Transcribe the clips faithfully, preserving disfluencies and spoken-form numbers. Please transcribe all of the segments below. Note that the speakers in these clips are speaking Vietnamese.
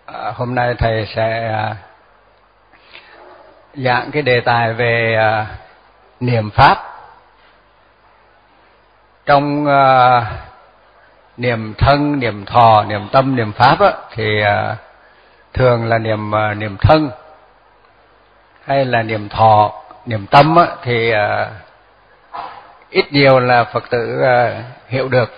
À, hôm nay thầy sẽ à, giảng cái đề tài về à, niệm pháp. Trong à, niệm thân, niệm thọ, niệm tâm, niệm pháp á, thì à, thường là niệm à, niệm thân hay là niệm thọ, niệm tâm á, thì à, ít nhiều là Phật tử à, hiểu được.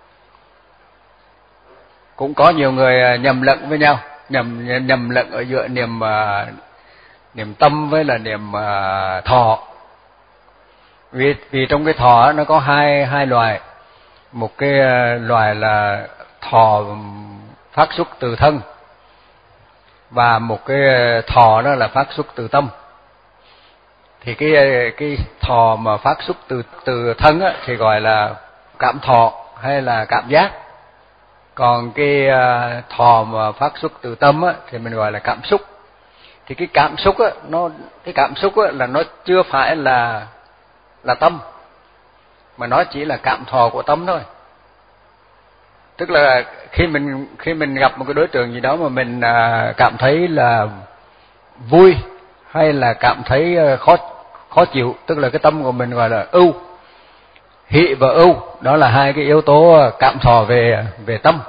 Cũng có nhiều người nhầm lẫn với nhau, nhầm nhầm lẫn ở giữa niệm uh, niệm tâm với là niệm uh, thọ. Vì vì trong cái thọ nó có hai hai loại, một cái uh, loại là thọ phát xuất từ thân và một cái thọ đó là phát xuất từ tâm. Thì cái cái thọ mà phát xuất từ từ thân á, thì gọi là cảm thọ hay là cảm giác. Còn cái uh, thọ mà phát xuất từ tâm á, thì mình gọi là cảm xúc. Thì cái cảm xúc á, nó cái cảm xúc á, là nó chưa phải là là tâm, mà nó chỉ là cảm thọ của tâm thôi. Tức là khi mình khi mình gặp một cái đối tượng gì đó mà mình uh, cảm thấy là vui hay là cảm thấy uh, khó khó chịu, tức là cái tâm của mình gọi là ưu. Hỷ và ưu, đó là hai cái yếu tố cảm thọ về về tâm.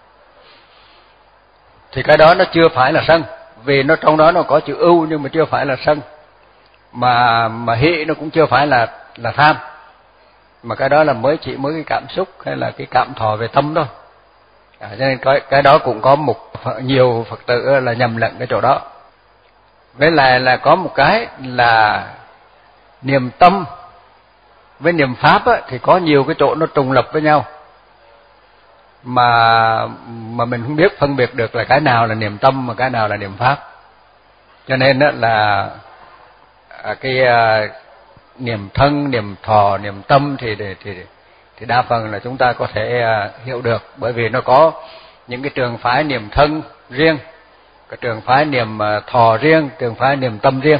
Thì cái đó nó chưa phải là sân, vì nó trong đó nó có chữ ưu nhưng mà chưa phải là sân. Mà mà hỷ nó cũng chưa phải là là tham. Mà cái đó là mới chỉ mới cái cảm xúc hay là cái cảm thọ về tâm thôi. À, cho nên cái cái đó cũng có một nhiều Phật tử là nhầm lẫn cái chỗ đó. Với lại là có một cái là niệm tâm với niệm pháp á, thì có nhiều cái chỗ nó trùng lập với nhau, mà mà mình không biết phân biệt được là cái nào là niệm tâm mà cái nào là niệm pháp. Cho nên á, là cái uh, niệm thân, niệm thọ, niệm tâm thì thì thì đa phần là chúng ta có thể uh, hiểu được, bởi vì nó có những cái trường phái niệm thân riêng, cái trường phái niệm uh, thọ riêng, trường phái niệm tâm riêng.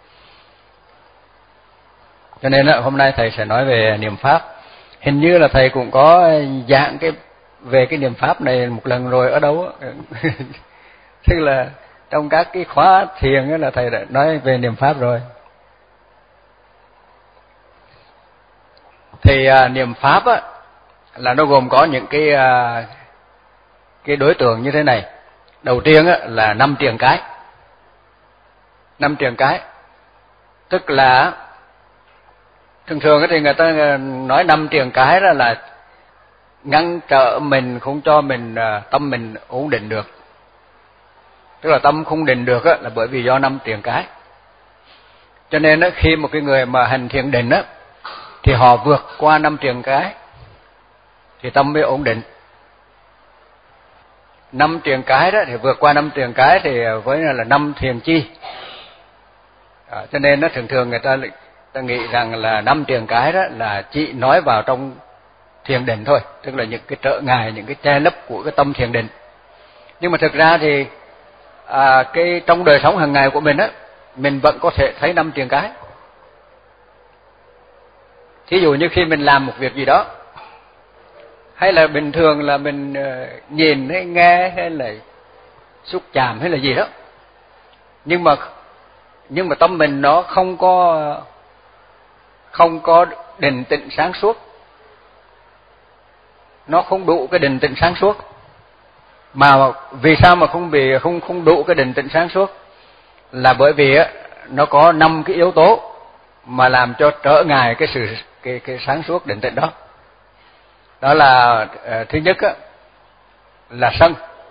Cho nên á, hôm nay thầy sẽ nói về niệm pháp. Hình như là thầy cũng có giảng cái về cái niệm pháp này một lần rồi ở đâu á. Tức là trong các cái khóa thiền á là thầy đã nói về niệm pháp rồi. Thì à, niệm pháp á là nó gồm có những cái à, cái đối tượng như thế này. Đầu tiên á là năm triền cái. Năm triền cái tức là thường thường thì người ta nói năm triền cái đó là ngăn trở mình, không cho mình tâm mình ổn định được. Tức là tâm không định được á, là bởi vì do năm triền cái. Cho nên á, khi một cái người mà hành thiền định á, thì họ vượt qua năm triền cái thì tâm mới ổn định. Năm triền cái đó thì vượt qua năm triền cái thì với là năm thiền chi. À, cho nên nó thường thường người ta ta nghĩ rằng là năm triền cái đó là chỉ nói vào trong thiền định thôi, tức là những cái trở ngại, những cái che lấp của cái tâm thiền định. Nhưng mà thực ra thì à, cái trong đời sống hàng ngày của mình á, mình vẫn có thể thấy năm triền cái. Thí dụ như khi mình làm một việc gì đó, hay là bình thường là mình uh, nhìn hay nghe hay là xúc chạm hay là gì đó, nhưng mà nhưng mà tâm mình nó không có không có định tĩnh sáng suốt, nó không đủ cái định tĩnh sáng suốt. Mà vì sao mà không bị không không đủ cái định tĩnh sáng suốt? Là bởi vì á, nó có năm cái yếu tố mà làm cho trở ngại cái sự cái cái sáng suốt định tĩnh đó. Đó là uh, thứ nhất á, là sân.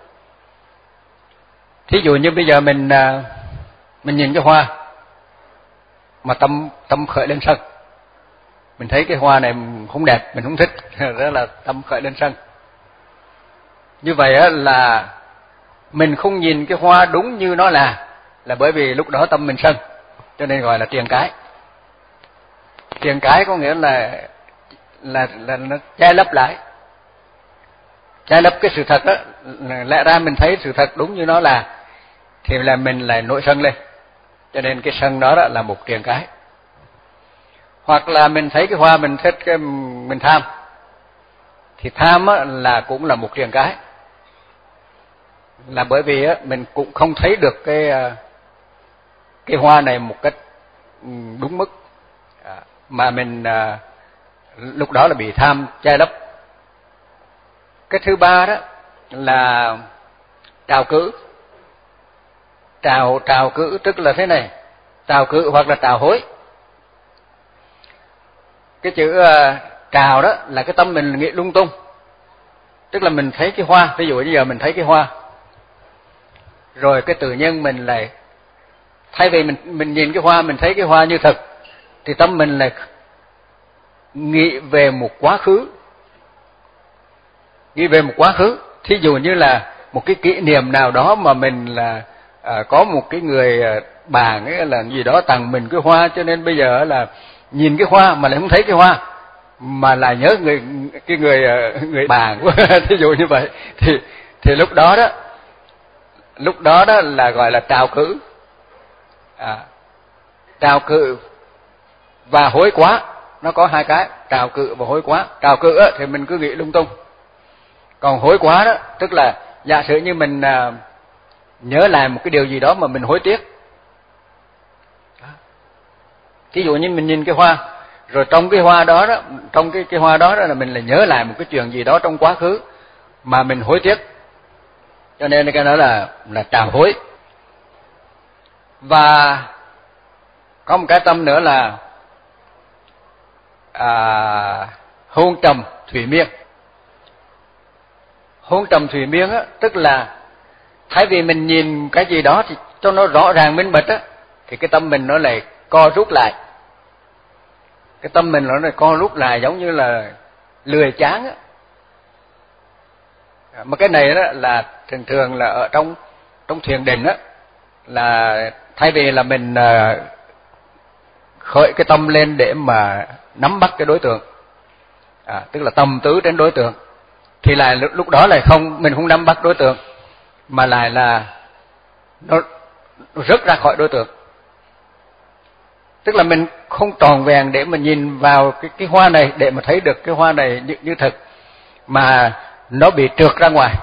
Thí dụ như bây giờ mình uh, mình nhìn cái hoa mà tâm tâm khởi lên sân. Mình thấy cái hoa này không đẹp, mình không thích, đó là tâm khởi lên sân. Như vậy á, là mình không nhìn cái hoa đúng như nó là, là bởi vì lúc đó tâm mình sân, cho nên gọi là triền cái. Triền cái có nghĩa là là là nó che lấp lại, che lấp cái sự thật đó. Lẽ ra mình thấy sự thật đúng như nó là, thì là mình lại nổi sân lên, cho nên cái sân đó, đó là một triền cái. Hoặc là mình thấy cái hoa mình thích, cái mình tham, thì tham á, là cũng là một triền cái. là bởi vì á mình cũng không thấy được cái cái hoa này một cách đúng mức, mà mình lúc đó là bị tham che lấp. Cái thứ ba đó là trào cữ. Trào trào cữ tức là thế này, trào cữ hoặc là trào hối. Cái chữ uh, trào đó là cái tâm mình nghĩ lung tung, tức là mình thấy cái hoa, ví dụ như giờ mình thấy cái hoa, rồi cái tự nhiên mình lại thay vì mình mình nhìn cái hoa, mình thấy cái hoa như thật, thì tâm mình lại nghĩ về một quá khứ, nghĩ về một quá khứ. Thí dụ như là một cái kỷ niệm nào đó mà mình là à, có một cái người bạn ấy là gì đó tặng mình cái hoa, cho nên bây giờ là nhìn cái hoa mà lại không thấy cái hoa, mà là nhớ người cái người người bạn của thí dụ như vậy, thì thì lúc đó đó lúc đó đó là gọi là trào cữ. À, trào cự và hối quá, nó có hai cái, trào cự và hối quá. Trào cự á, thì mình cứ nghĩ lung tung, còn hối quá đó tức là giả sử như mình à, nhớ lại một cái điều gì đó mà mình hối tiếc. Ví dụ như mình nhìn cái hoa, rồi trong cái hoa đó đó, trong cái cái hoa đó, đó là mình lại nhớ lại một cái chuyện gì đó trong quá khứ mà mình hối tiếc, cho nên cái đó là là trào hối. Và có một cái tâm nữa là à, hôn trầm thủy miên. Hôn trầm thủy miên á, tức là thay vì mình nhìn cái gì đó thì cho nó rõ ràng minh bạch á, thì cái tâm mình nó lại co rút lại. Cái tâm mình nó lại co rút lại giống như là lười chán á. Mà cái này đó là thường thường là ở trong trong thiền định á, là thay vì là mình uh, khởi cái tâm lên để mà nắm bắt cái đối tượng, à, tức là tâm tứ đến đối tượng, thì lại lúc đó lại không, mình không nắm bắt đối tượng, mà lại là nó, nó rớt ra khỏi đối tượng. Tức là mình không tròn vẹn để mà nhìn vào cái cái hoa này để mà thấy được cái hoa này như, như thật, mà nó bị trượt ra ngoài.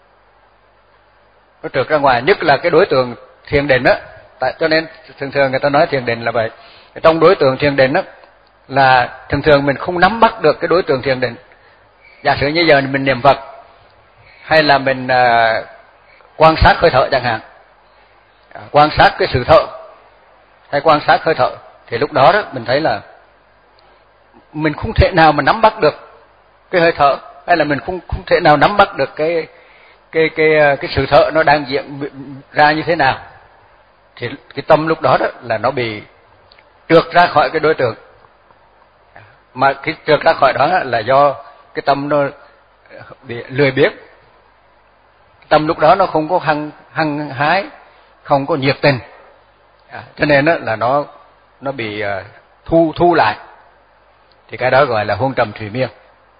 Nó trượt ra ngoài, nhất là cái đối tượng thiền định á. Tại cho nên thường thường người ta nói thiền định là vậy. Trong đối tượng thiền định á là thường thường mình không nắm bắt được cái đối tượng thiền định. Giả sử như giờ mình niệm Phật, hay là mình uh, quan sát hơi thở chẳng hạn, à, quan sát cái sự thở, hay quan sát hơi thở, thì lúc đó đó mình thấy là mình không thể nào mà nắm bắt được cái hơi thở, hay là mình không không thể nào nắm bắt được cái cái cái cái sự thở nó đang diễn ra như thế nào. Thì cái tâm lúc đó đó là nó bị trượt ra khỏi cái đối tượng, mà cái trượt ra khỏi đó là do cái tâm nó bị lười biếng. Tâm lúc đó nó không có hăng hăng hái, không có nhiệt tình, à, cho nên đó là nó nó bị uh, thu thu lại. Thì cái đó gọi là hôn trầm thủy miên.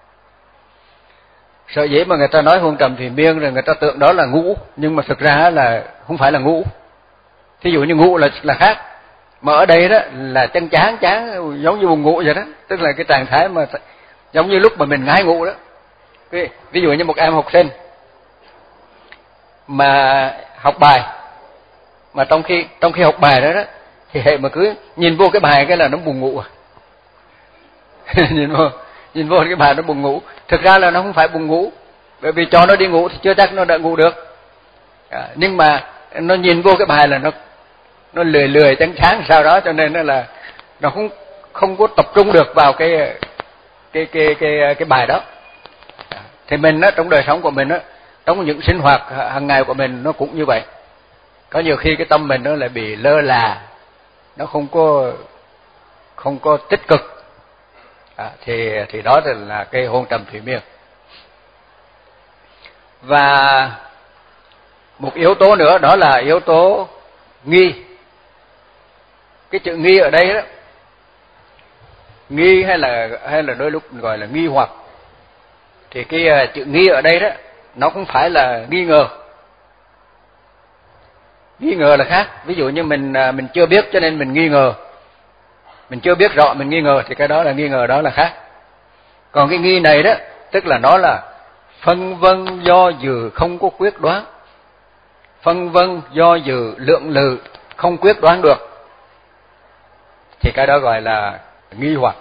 Sở dĩ mà người ta nói hôn trầm thủy miên rồi người ta tưởng đó là ngủ, nhưng mà thực ra là không phải là ngủ. Thí dụ như ngủ là là khác, mà ở đây đó là chân chán chán giống như buồn ngủ vậy đó, tức là cái trạng thái mà giống như lúc mà mình ngái ngủ đó. Ví, ví dụ như một em học sinh mà học bài, mà trong khi trong khi học bài đó đó thì hệ mà cứ nhìn vô cái bài cái là nó buồn ngủ. nhìn vô nhìn vô cái bài nó buồn ngủ, thực ra là nó không phải buồn ngủ, bởi vì cho nó đi ngủ thì chưa chắc nó đã ngủ được, à, nhưng mà nó nhìn vô cái bài là nó nó lười lười chán chán sao đó, cho nên nó là nó không không có tập trung được vào cái cái cái cái cái bài đó. À, thì mình á, trong đời sống của mình á, trong những sinh hoạt hàng ngày của mình nó cũng như vậy. Có nhiều khi cái tâm mình nó lại bị lơ là, nó không có không có tích cực, à, thì thì đó là cái hôn trầm thủy miên. Và một yếu tố nữa đó là yếu tố nghi. Cái chữ nghi ở đây đó, nghi hay là hay là đôi lúc gọi là nghi hoặc, thì cái chữ nghi ở đây đó nó không phải là nghi ngờ. Nghi ngờ là khác. Ví dụ như mình mình chưa biết cho nên mình nghi ngờ, mình chưa biết rõ mình nghi ngờ, thì cái đó là nghi ngờ, đó là khác. Còn cái nghi này đó tức là nó là phân vân do dự, không có quyết đoán. phân vân do dự lượng lự, không quyết đoán được, thì cái đó gọi là nghi hoặc.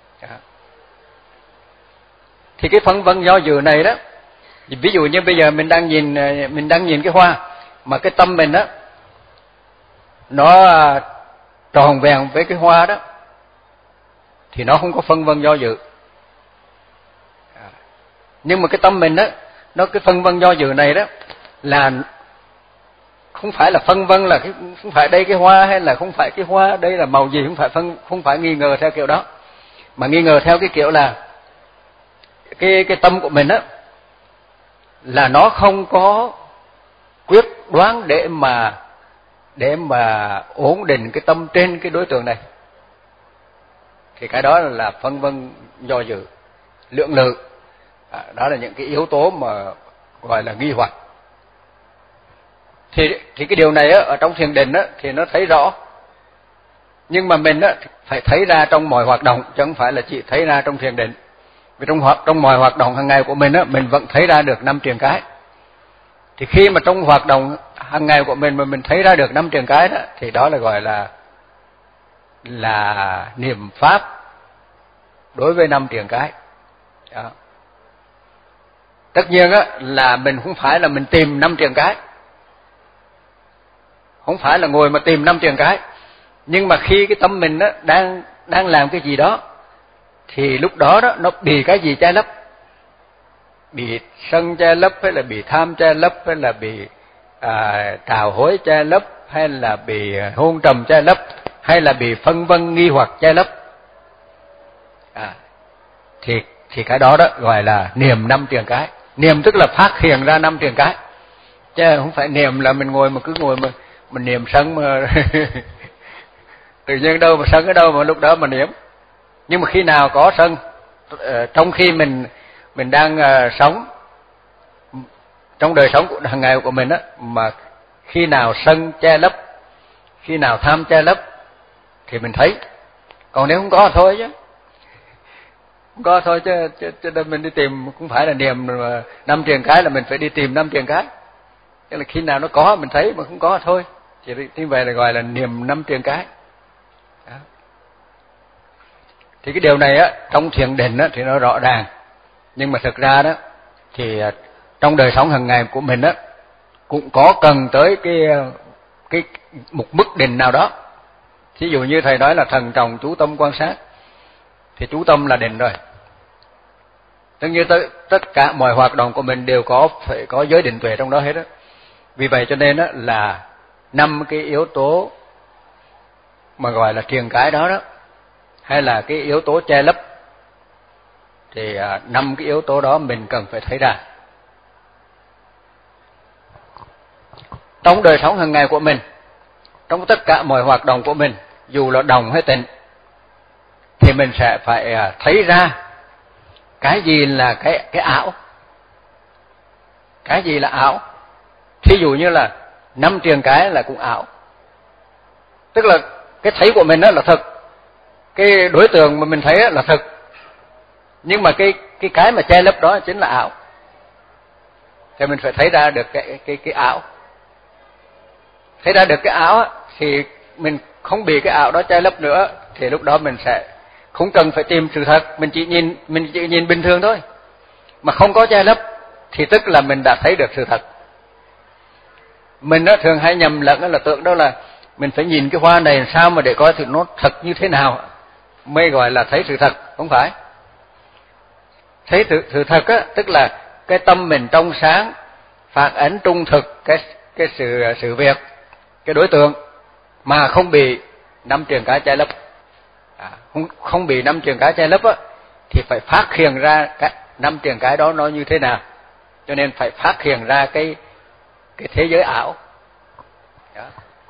Thì cái phân vân do dự này đó, ví dụ như bây giờ mình đang nhìn mình đang nhìn cái hoa, mà cái tâm mình đó nó tròn vẹn với cái hoa đó, thì nó không có phân vân do dự. Nhưng mà cái tâm mình đó, nó cái phân vân do dự này đó là không phải là phân vân là cái, không phải đây cái hoa hay là không phải cái hoa đây là màu gì, không phải phân không phải nghi ngờ theo kiểu đó, mà nghi ngờ theo cái kiểu là cái cái tâm của mình á là nó không có quyết đoán để mà để mà ổn định cái tâm trên cái đối tượng này, thì cái đó là phân vân do dự, lượng lự. À, đó là những cái yếu tố mà gọi là nghi hoặc. Thì thì cái điều này á, ở trong thiền định á, thì nó thấy rõ, nhưng mà mình á, phải thấy ra trong mọi hoạt động, chứ không phải là chỉ thấy ra trong thiền định. Vì trong hoạt trong mọi hoạt động hàng ngày của mình á, mình vẫn thấy ra được năm triền cái. Thì khi mà trong hoạt động hàng ngày của mình mà mình thấy ra được năm triền cái đó, thì đó là gọi là là niệm pháp đối với năm triền cái. Đó. Tất nhiên á là mình không phải là mình tìm năm triền cái, không phải là ngồi mà tìm năm triền cái, nhưng mà khi cái tâm mình á đang đang làm cái gì đó, thì lúc đó đó nó bị cái gì che lấp, bị sân che lấp, hay là bị tham che lấp, hay là bị à, trào hối che lấp, hay là bị hôn trầm che lấp, hay là bị phân vân nghi hoặc che lấp, à, thì thì cái đó đó gọi là niệm năm triền cái. Niệm tức là phát hiện ra năm triền cái, chứ không phải niệm là mình ngồi mà cứ ngồi mà mình niệm sân mà tự nhiên đâu mà sân ở đâu mà lúc đó mà niệm. Nhưng mà khi nào có sân, trong khi mình mình đang uh, sống trong đời sống của hàng ngày của mình á, mà khi nào sân che lấp, khi nào tham che lấp thì mình thấy. Còn nếu không có thôi chứ, không có thôi chứ, chứ, chứ mình đi tìm cũng phải là niệm mà năm triền cái là mình phải đi tìm năm triền cái. Tức là khi nào nó có mình thấy, mà không có thôi. Chỉ như vậy là gọi là niệm năm triền cái. Đó. Thì cái điều này á trong thiền định á thì nó rõ ràng, nhưng mà thực ra đó thì trong đời sống hàng ngày của mình á cũng có cần tới cái cái một mức định nào đó. Ví dụ như thầy nói là thần trọng chú tâm quan sát, thì chú tâm là định rồi. Tất nhiên tất, tất cả mọi hoạt động của mình đều có phải có giới định tuệ trong đó hết á. Vì vậy cho nên á là năm cái yếu tố mà gọi là triền cái đó đó, hay là cái yếu tố che lấp, thì năm cái yếu tố đó mình cần phải thấy ra. Trong đời sống hàng ngày của mình, trong tất cả mọi hoạt động của mình, dù là đồng hay tịnh, thì mình sẽ phải thấy ra cái gì là cái cái ảo, cái gì là ảo. Thí dụ như là năm triền cái là cũng ảo, tức là cái thấy của mình đó là thực, cái đối tượng mà mình thấy là thực, nhưng mà cái cái cái mà che lấp đó chính là ảo. Thì mình phải thấy ra được cái cái cái ảo. Thấy ra được cái ảo thì mình không bị cái ảo đó che lấp nữa, thì lúc đó mình sẽ không cần phải tìm sự thật, mình chỉ nhìn mình chỉ nhìn bình thường thôi, mà không có che lấp, thì tức là mình đã thấy được sự thật. Mình đó thường hay nhầm lẫn là tưởng đó là mình phải nhìn cái hoa này sao mà để coi thử nó thật như thế nào mới gọi là thấy sự thật. Không phải. Thấy sự, sự thật á, tức là cái tâm mình trong sáng, phản ánh trung thực cái cái sự sự việc, cái đối tượng, mà không bị năm triền cái che lấp. À, không không bị năm triền cái che lấp á, thì phải phát hiện ra cái năm triền cái đó nó như thế nào. Cho nên phải phát hiện ra cái cái thế giới ảo. Đó.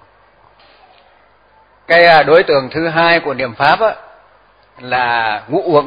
Cái đối tượng thứ hai của niệm pháp á là ngũ uẩn.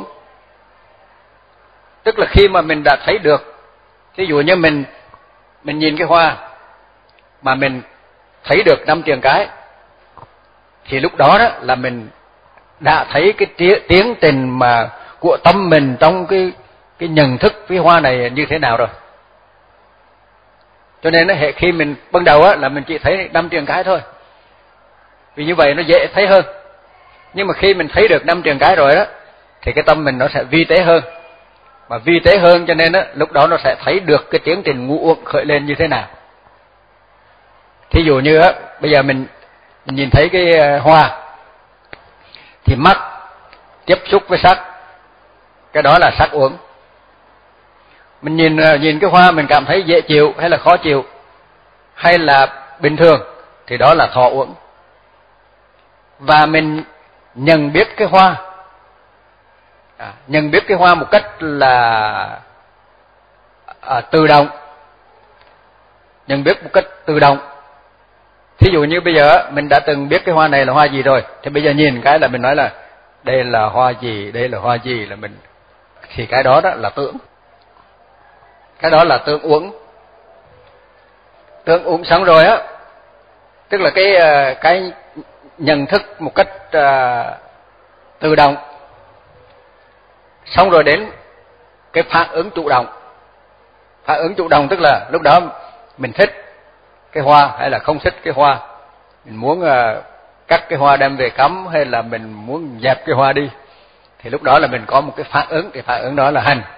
Tức là khi mà mình đã thấy được, ví dụ như mình mình nhìn cái hoa mà mình thấy được năm triền cái, thì lúc đó đó là mình đã thấy cái tiến trình mà của tâm mình trong cái cái nhận thức với hoa này như thế nào rồi. Cho nên hệ khi mình ban đầu á là mình chỉ thấy năm triền cái thôi, vì như vậy nó dễ thấy hơn. Nhưng mà khi mình thấy được năm triền cái rồi đó thì cái tâm mình nó sẽ vi tế hơn, mà vi tế hơn cho nên á lúc đó nó sẽ thấy được cái tiến trình ngũ uẩn khởi lên như thế nào. Thí dụ như á bây giờ mình, mình nhìn thấy cái hoa thì mắt tiếp xúc với sắc, cái đó là sắc uẩn. Mình nhìn nhìn cái hoa mình cảm thấy dễ chịu hay là khó chịu hay là bình thường thì đó là thọ uẩn. Và mình nhận biết cái hoa, à, nhận biết cái hoa một cách là à, tự động, nhận biết một cách tự động. Thí dụ như bây giờ mình đã từng biết cái hoa này là hoa gì rồi, thì bây giờ nhìn cái là mình nói là đây là hoa gì, đây là hoa gì, là mình, thì cái đó đó là tưởng, cái đó là tưởng uẩn. Tưởng uẩn xong rồi á, tức là cái cái nhận thức một cách uh, tự động. Xong rồi đến cái phản ứng chủ động. Phản ứng chủ động tức là lúc đó mình thích cái hoa hay là không thích cái hoa, mình muốn uh, cắt cái hoa đem về cắm hay là mình muốn dẹp cái hoa đi, thì lúc đó là mình có một cái phản ứng, cái phản ứng đó là hành.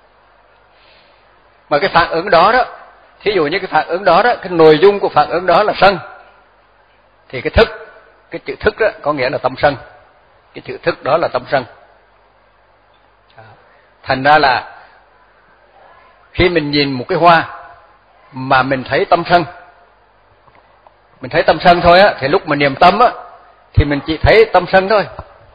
Mà cái phản ứng đó đó, thí dụ như cái phản ứng đó đó, cái nội dung của phản ứng đó là sân, thì cái thức, cái chữ thức đó có nghĩa là tâm sân, cái chữ thức đó là tâm sân. Thành ra là khi mình nhìn một cái hoa mà mình thấy tâm sân, mình thấy tâm sân thôi á, thì lúc mà niệm tâm á thì mình chỉ thấy tâm sân thôi.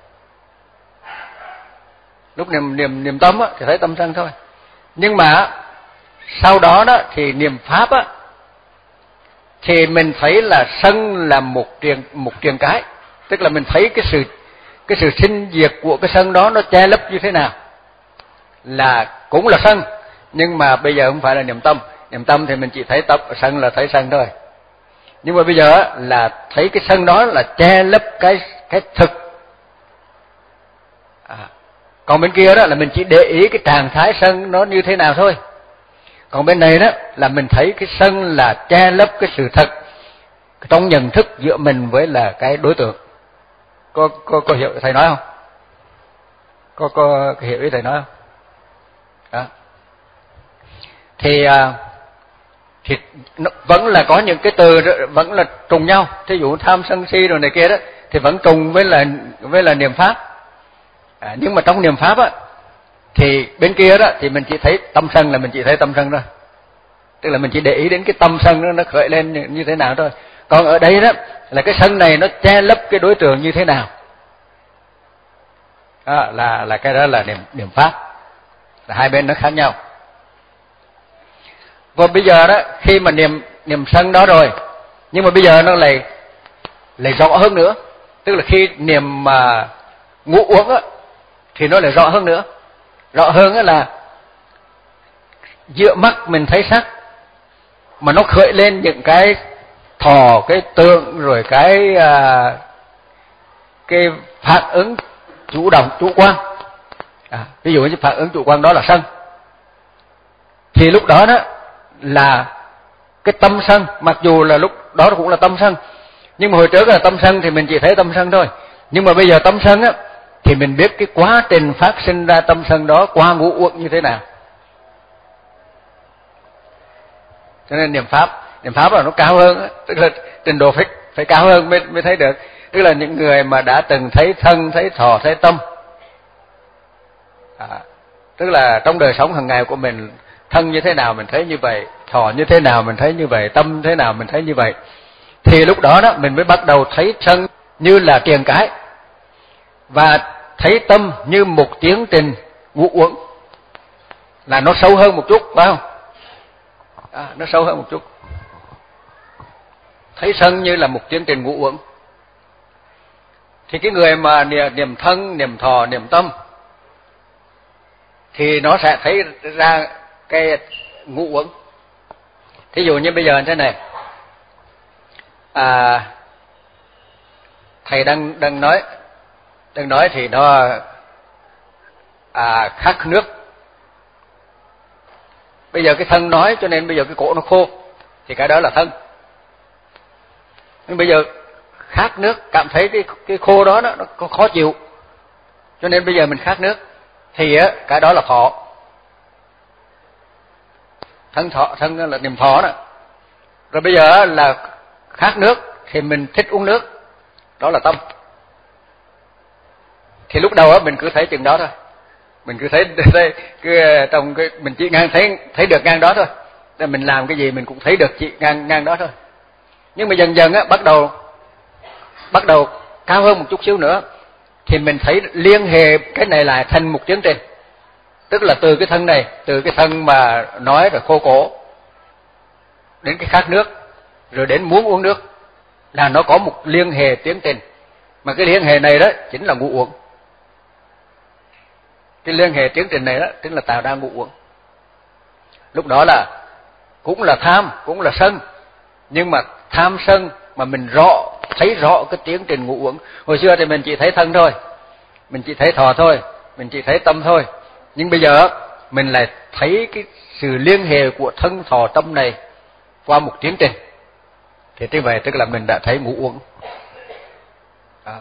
Lúc niệm niệm niệm tâm á thì thấy tâm sân thôi. Nhưng mà sau đó đó thì niệm pháp á thì mình thấy là sân là một triền một triền cái, tức là mình thấy cái sự cái sự sinh diệt của cái sân đó nó che lấp như thế nào, là cũng là sân, nhưng mà bây giờ không phải là niệm tâm. Niệm tâm thì mình chỉ thấy tập sân là thấy sân thôi. Nhưng mà bây giờ là thấy cái sân đó là che lấp cái cái thực. À, còn bên kia đó là mình chỉ để ý cái trạng thái sân nó như thế nào thôi. Còn bên này đó là mình thấy cái sân là che lấp cái sự thật trong nhận thức giữa mình với là cái đối tượng. Có có có hiểu thầy nói không? Có có hiểu ý thầy nói không? Đó. Thì à, thì nó vẫn là có những cái từ vẫn là trùng nhau. Thí dụ tham sân si rồi này kia đó thì vẫn trùng với là với là niệm pháp. À, nhưng mà trong niệm pháp á thì bên kia đó thì mình chỉ thấy tâm sân, là mình chỉ thấy tâm sân thôi. Tức là mình chỉ để ý đến cái tâm sân nó nó khởi lên như, như thế nào thôi. Còn ở đây đó là cái sân này nó che lấp cái đối tượng như thế nào. Đó, là là cái đó là niệm niệm pháp. Là hai bên nó khác nhau. Và bây giờ đó khi mà niệm niệm sân đó rồi, nhưng mà bây giờ nó lại lại rõ hơn nữa. Tức là khi niệm mà ngũ uẩn á thì nó lại rõ hơn nữa. Rõ hơn á là giữa mắt mình thấy sắc mà nó khởi lên những cái thọ, cái tượng, rồi cái à, cái phản ứng chủ động, chủ quan. À, ví dụ như phản ứng chủ quan đó là sân, thì lúc đó đó là cái tâm sân, mặc dù là lúc đó cũng là tâm sân, nhưng mà hồi trước là tâm sân thì mình chỉ thấy tâm sân thôi. Nhưng mà bây giờ tâm sân á thì mình biết cái quá trình phát sinh ra tâm sân đó qua ngũ uẩn như thế nào. Cho nên niệm pháp, niệm pháp là nó cao hơn á, tức là trình độ phải phải cao hơn mới mới thấy được. Tức là những người mà đã từng thấy thân, thấy thọ, thấy tâm. À, tức là trong đời sống hàng ngày của mình, thân như thế nào mình thấy như vậy, thọ như thế nào mình thấy như vậy, tâm thế nào mình thấy như vậy. Thì lúc đó đó mình mới bắt đầu thấy sân như là triền cái, và thấy tâm như một tiến trình ngũ uẩn, là nó sâu hơn một chút, phải không? À, nó sâu hơn một chút. Thấy sân như là một tiến trình ngũ uẩn. Thì cái người mà niệm thân, niệm thọ, niệm tâm thì nó sẽ thấy ra cái ngũ uẩn. Thí dụ như bây giờ như thế này, à, thầy đang đang nói, đang nói thì nó à, khát nước. Bây giờ cái thân nói cho nên bây giờ cái cổ nó khô, thì cái đó là thân. Nhưng bây giờ khát nước, cảm thấy cái cái khô đó nó, nó khó chịu, cho nên bây giờ mình khát nước, thì á cái đó là thọ. Thân thọ, thân là niệm thọ đó. Rồi bây giờ là khát nước thì mình thích uống nước, đó là tâm. Thì lúc đầu á mình cứ thấy chừng đó thôi, mình cứ thấy, thấy cứ trong cái mình chỉ ngang thấy thấy được ngang đó thôi. Nên mình làm cái gì mình cũng thấy được chỉ ngang ngang đó thôi. Nhưng mà dần dần á bắt đầu bắt đầu cao hơn một chút xíu nữa thì mình thấy liên hệ cái này lại thành một tiến trình. Tức là từ cái thân này, từ cái thân mà nói rồi khô cổ đến cái khát nước, rồi đến muốn uống nước, là nó có một liên hệ tiến trình. Mà cái liên hệ này đó chính là ngũ uẩn. Cái liên hệ tiến trình này đó chính là tạo ra ngũ uẩn. Lúc đó là cũng là tham, cũng là sân, nhưng mà tham sân mà mình rõ, thấy rõ cái tiến trình ngũ uẩn. Hồi xưa thì mình chỉ thấy thân thôi, mình chỉ thấy thọ thôi, mình chỉ thấy tâm thôi. Nhưng bây giờ mình lại thấy cái sự liên hệ của thân thọ tâm này qua một tiến trình. Thì như vậy tức là mình đã thấy ngũ uẩn. Đó.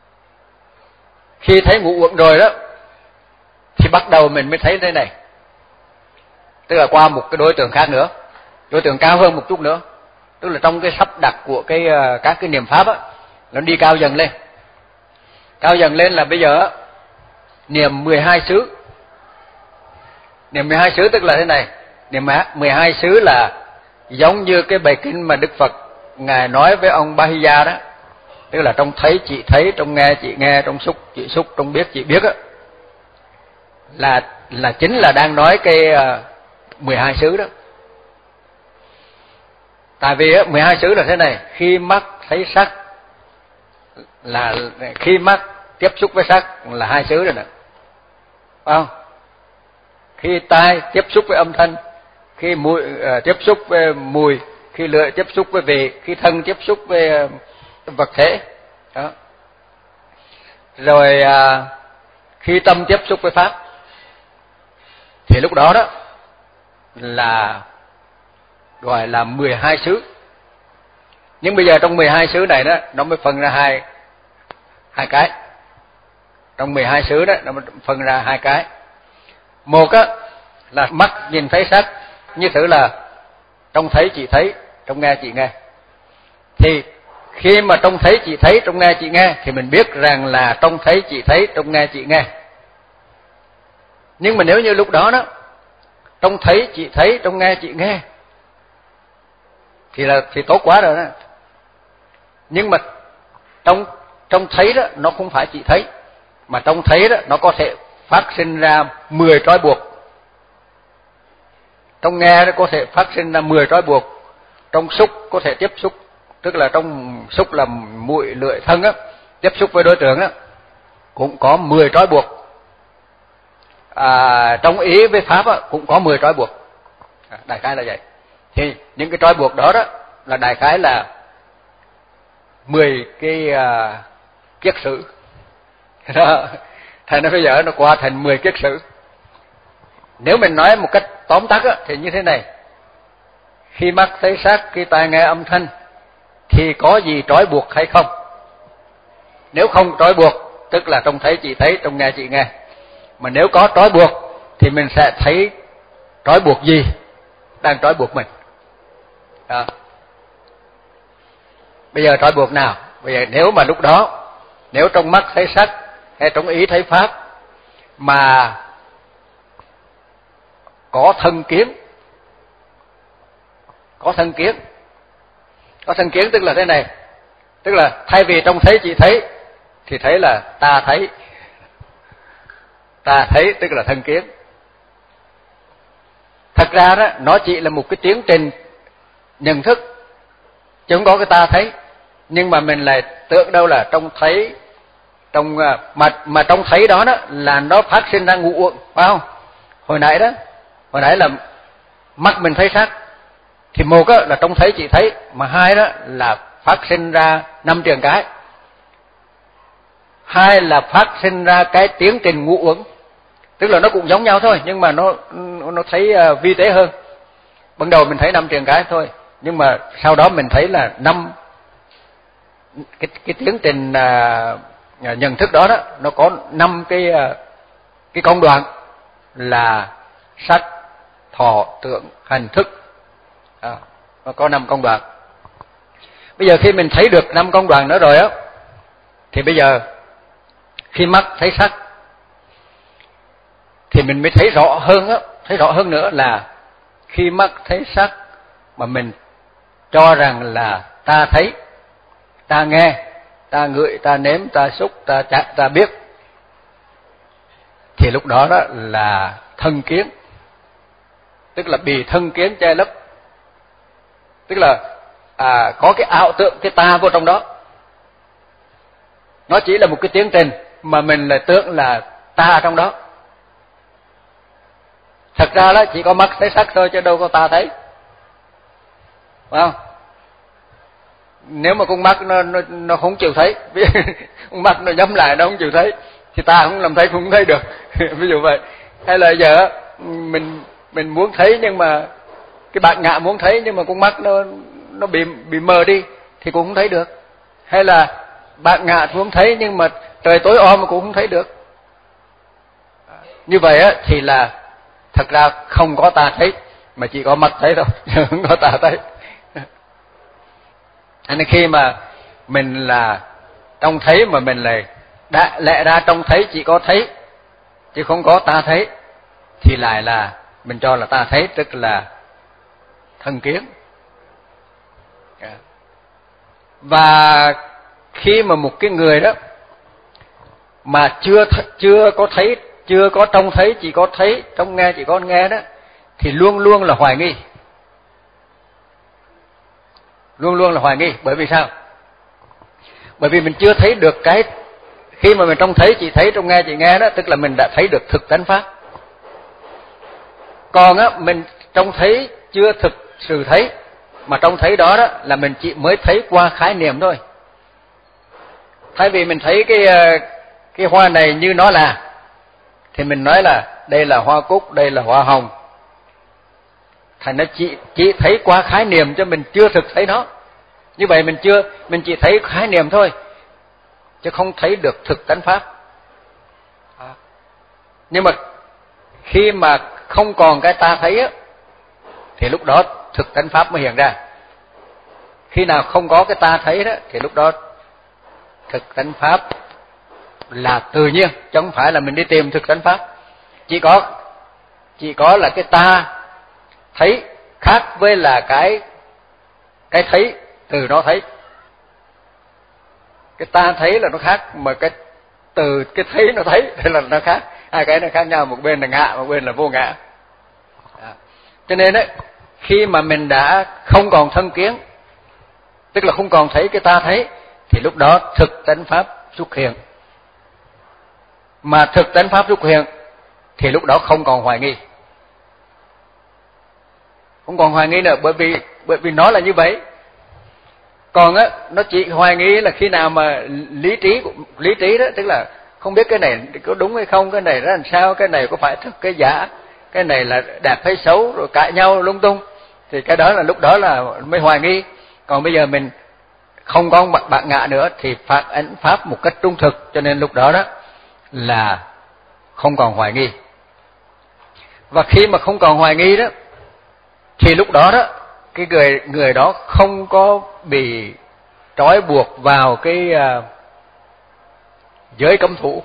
Khi thấy ngũ uẩn rồi đó thì bắt đầu mình mới thấy thế này. Tức là qua một cái đối tượng khác nữa, đối tượng cao hơn một chút nữa. Tức là trong cái sắp đặt của cái các cái niệm pháp á, nó đi cao dần lên. Cao dần lên là bây giờ niệm mười hai xứ. Niệm mười hai xứ tức là thế này. Niệm mười hai xứ là giống như cái bài kinh mà Đức Phật Ngài nói với ông Bahiya đó. Tức là trong thấy chị thấy, trong nghe chị nghe, trong xúc chị xúc, trong biết chị biết á. Là là chính là đang nói cái mười hai xứ đó. Tại vì á, mười hai xứ là thế này. Khi mắt thấy sắc là khi mắt tiếp xúc với sắc là hai xứ rồi nè, phải không? Khi tai tiếp xúc với âm thanh, khi mũi uh, tiếp xúc với mùi, khi lưỡi tiếp xúc với vị, khi thân tiếp xúc với uh, vật thể đó. Rồi uh, khi tâm tiếp xúc với pháp, thì lúc đó đó là gọi là mười hai xứ. Nhưng bây giờ trong mười hai xứ này đó nó mới phân ra hai hai cái. Trong mười hai xứ đó nó mới phân ra hai cái. Một á là mắt nhìn thấy sắc, như thử là trông thấy chị thấy, trông nghe chị nghe. Thì khi mà trông thấy chị thấy, trông nghe chị nghe thì mình biết rằng là trông thấy chị thấy, trông nghe chị nghe. Nhưng mà nếu như lúc đó đó trông thấy chị thấy, trông nghe chị nghe thì là thì tốt quá rồi đó. Nhưng mà trong trong thấy đó nó không phải chị thấy, mà trong thấy đó nó có thể phát sinh ra mười trói buộc. Trong nghe nó có thể phát sinh ra mười trói buộc. Trong xúc có thể tiếp xúc, tức là trong xúc là mũi lưỡi thân á, tiếp xúc với đối tượng á cũng có mười trói buộc. À, trong ý với pháp á cũng có mười trói buộc. À, đại khái là vậy. Thì những cái trói buộc đó đó là đại khái là mười cái uh, kiết sử. Đó. Thành ra bây giờ nó qua thành mười kiết sử. Nếu mình nói một cách tóm tắt á, thì như thế này. Khi mắt thấy sắc, khi tai nghe âm thanh thì có gì trói buộc hay không? Nếu không trói buộc tức là trông thấy chị thấy, trông nghe chị nghe. Mà nếu có trói buộc thì mình sẽ thấy trói buộc gì đang trói buộc mình. Đó. Bây giờ trói buộc nào? Bây giờ nếu mà lúc đó, nếu trong mắt thấy sắc hay trong ý thấy pháp mà có thân kiến, có thân kiến, có thân kiến tức là thế này, tức là thay vì trông thấy chị thấy thì thấy là ta thấy, ta thấy tức là thân kiến. Thật ra đó nó chỉ là một cái tiến trình nhận thức chứ không có cái ta thấy. Nhưng mà mình lại tưởng đâu là trông thấy, trong mà mà trông thấy đó đó là nó phát sinh ra ngũ uẩn, phải không? Hồi nãy đó, hồi nãy là mắt mình thấy sắc thì một á là trông thấy chị thấy, mà hai đó là phát sinh ra năm trường cái. Hai là phát sinh ra cái tiến trình ngũ uẩn, tức là nó cũng giống nhau thôi nhưng mà nó nó thấy vi tế hơn. Ban đầu mình thấy năm trường cái thôi, Nhưng mà sau đó mình thấy là năm cái cái tiến trình à, nhận thức đó đó nó có năm cái à, cái công đoạn là sắc, thọ, tưởng, hành, thức. À, nó có năm công đoạn. Bây giờ khi mình thấy được năm công đoạn đó rồi á, thì bây giờ khi mắt thấy sắc thì mình mới thấy rõ hơn á, thấy rõ hơn nữa là khi mắt thấy sắc mà mình cho rằng là ta thấy, ta nghe, ta ngửi, ta nếm, ta xúc, ta chạm, ta biết, thì lúc đó đó là thân kiến, tức là bị thân kiến che lấp, tức là à, có cái ảo tượng cái ta vô trong đó. Nó chỉ là một cái tiến trình mà mình lại tưởng là ta trong đó. Thật ra đó chỉ có mắt thấy sắc thôi chứ đâu có ta thấy, phải không? Nếu mà con mắt nó nó nó không chịu thấy, con mắt nó nhắm lại nó không chịu thấy, thì ta không làm thấy cũng không thấy được. Ví dụ vậy. Hay là giờ mình mình muốn thấy nhưng mà cái bạn ngạ muốn thấy nhưng mà con mắt nó nó bị bị mờ đi thì cũng không thấy được. Hay là bạn ngạ muốn thấy nhưng mà trời tối om mà cũng không thấy được. Như vậy á thì là thật ra không có ta thấy mà chỉ có mắt thấy thôi, không có ta thấy. Nên khi mà mình là trông thấy mà mình lại đã lẽ ra trông thấy chỉ có thấy chứ không có ta thấy, thì lại là mình cho là ta thấy, tức là thân kiến. Và khi mà một cái người đó mà chưa chưa có thấy, chưa có trông thấy, chỉ có thấy, trông nghe chỉ có nghe đó, thì luôn luôn là hoài nghi. Luôn luôn là hoài nghi. Bởi vì sao? Bởi vì mình chưa thấy được cái, khi mà mình trông thấy chỉ thấy, trông nghe chỉ nghe đó, tức là mình đã thấy được thực tánh pháp. Còn á, mình trông thấy chưa thực sự thấy, mà trông thấy đó đó là mình chỉ mới thấy qua khái niệm thôi. Thay vì mình thấy cái cái hoa này như nó là, thì mình nói là đây là hoa cúc, đây là hoa hồng. Thành nó chỉ chỉ thấy qua khái niệm cho mình chưa thực thấy nó. Như vậy mình chưa mình chỉ thấy khái niệm thôi, chứ không thấy được thực tánh pháp. À. Nhưng mà khi mà không còn cái ta thấy á, thì lúc đó thực tánh pháp mới hiện ra. Khi nào không có cái ta thấy đó, thì lúc đó thực tánh pháp là tự nhiên, chứ không phải là mình đi tìm thực tánh pháp. Chỉ có chỉ có là cái ta thấy khác với là cái cái thấy từ nó thấy. Cái ta thấy là nó khác, mà cái từ cái thấy nó thấy thì là nó khác. Hai cái nó khác nhau, một bên là ngã, một bên là vô ngã. À. Cho nên đấy, khi mà mình đã không còn thân kiến, tức là không còn thấy cái ta thấy, thì lúc đó thực tánh pháp xuất hiện. Mà thực tánh pháp xuất hiện thì lúc đó không còn hoài nghi. Không còn hoài nghi nữa, bởi vì bởi vì nó là như vậy. Còn á, nó chỉ hoài nghi là khi nào mà lý trí lý trí đó, tức là không biết cái này có đúng hay không, cái này nó làm sao, cái này có phải thực cái giả, cái này là đẹp hay xấu, rồi cãi nhau lung tung, thì cái đó là lúc đó là mới hoài nghi. Còn bây giờ mình không có bạn ngạ nữa thì phản ánh pháp một cách trung thực, cho nên lúc đó đó là không còn hoài nghi. Và khi mà không còn hoài nghi đó, thì lúc đó đó cái người người đó không có bị trói buộc vào cái uh, giới cấm thủ.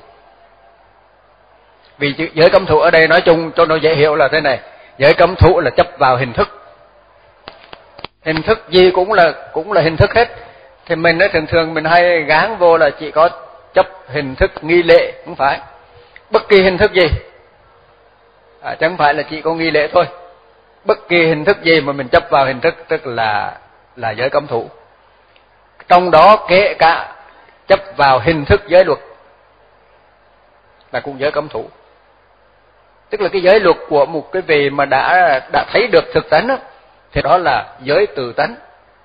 Vì giới cấm thủ ở đây nói chung cho nó dễ hiểu là thế này: giới cấm thủ là chấp vào hình thức. Hình thức gì cũng là cũng là hình thức hết. Thì mình nói thường thường mình hay gán vô là chỉ có chấp hình thức nghi lễ, không phải. Bất kỳ hình thức gì, à, chẳng phải là chỉ có nghi lễ thôi. Bất kỳ hình thức gì mà mình chấp vào hình thức tức là là giới cấm thủ. Trong đó kể cả chấp vào hình thức giới luật là cũng giới cấm thủ. Tức là cái giới luật của một cái vị mà đã đã thấy được thực tánh đó, thì đó là giới từ tánh,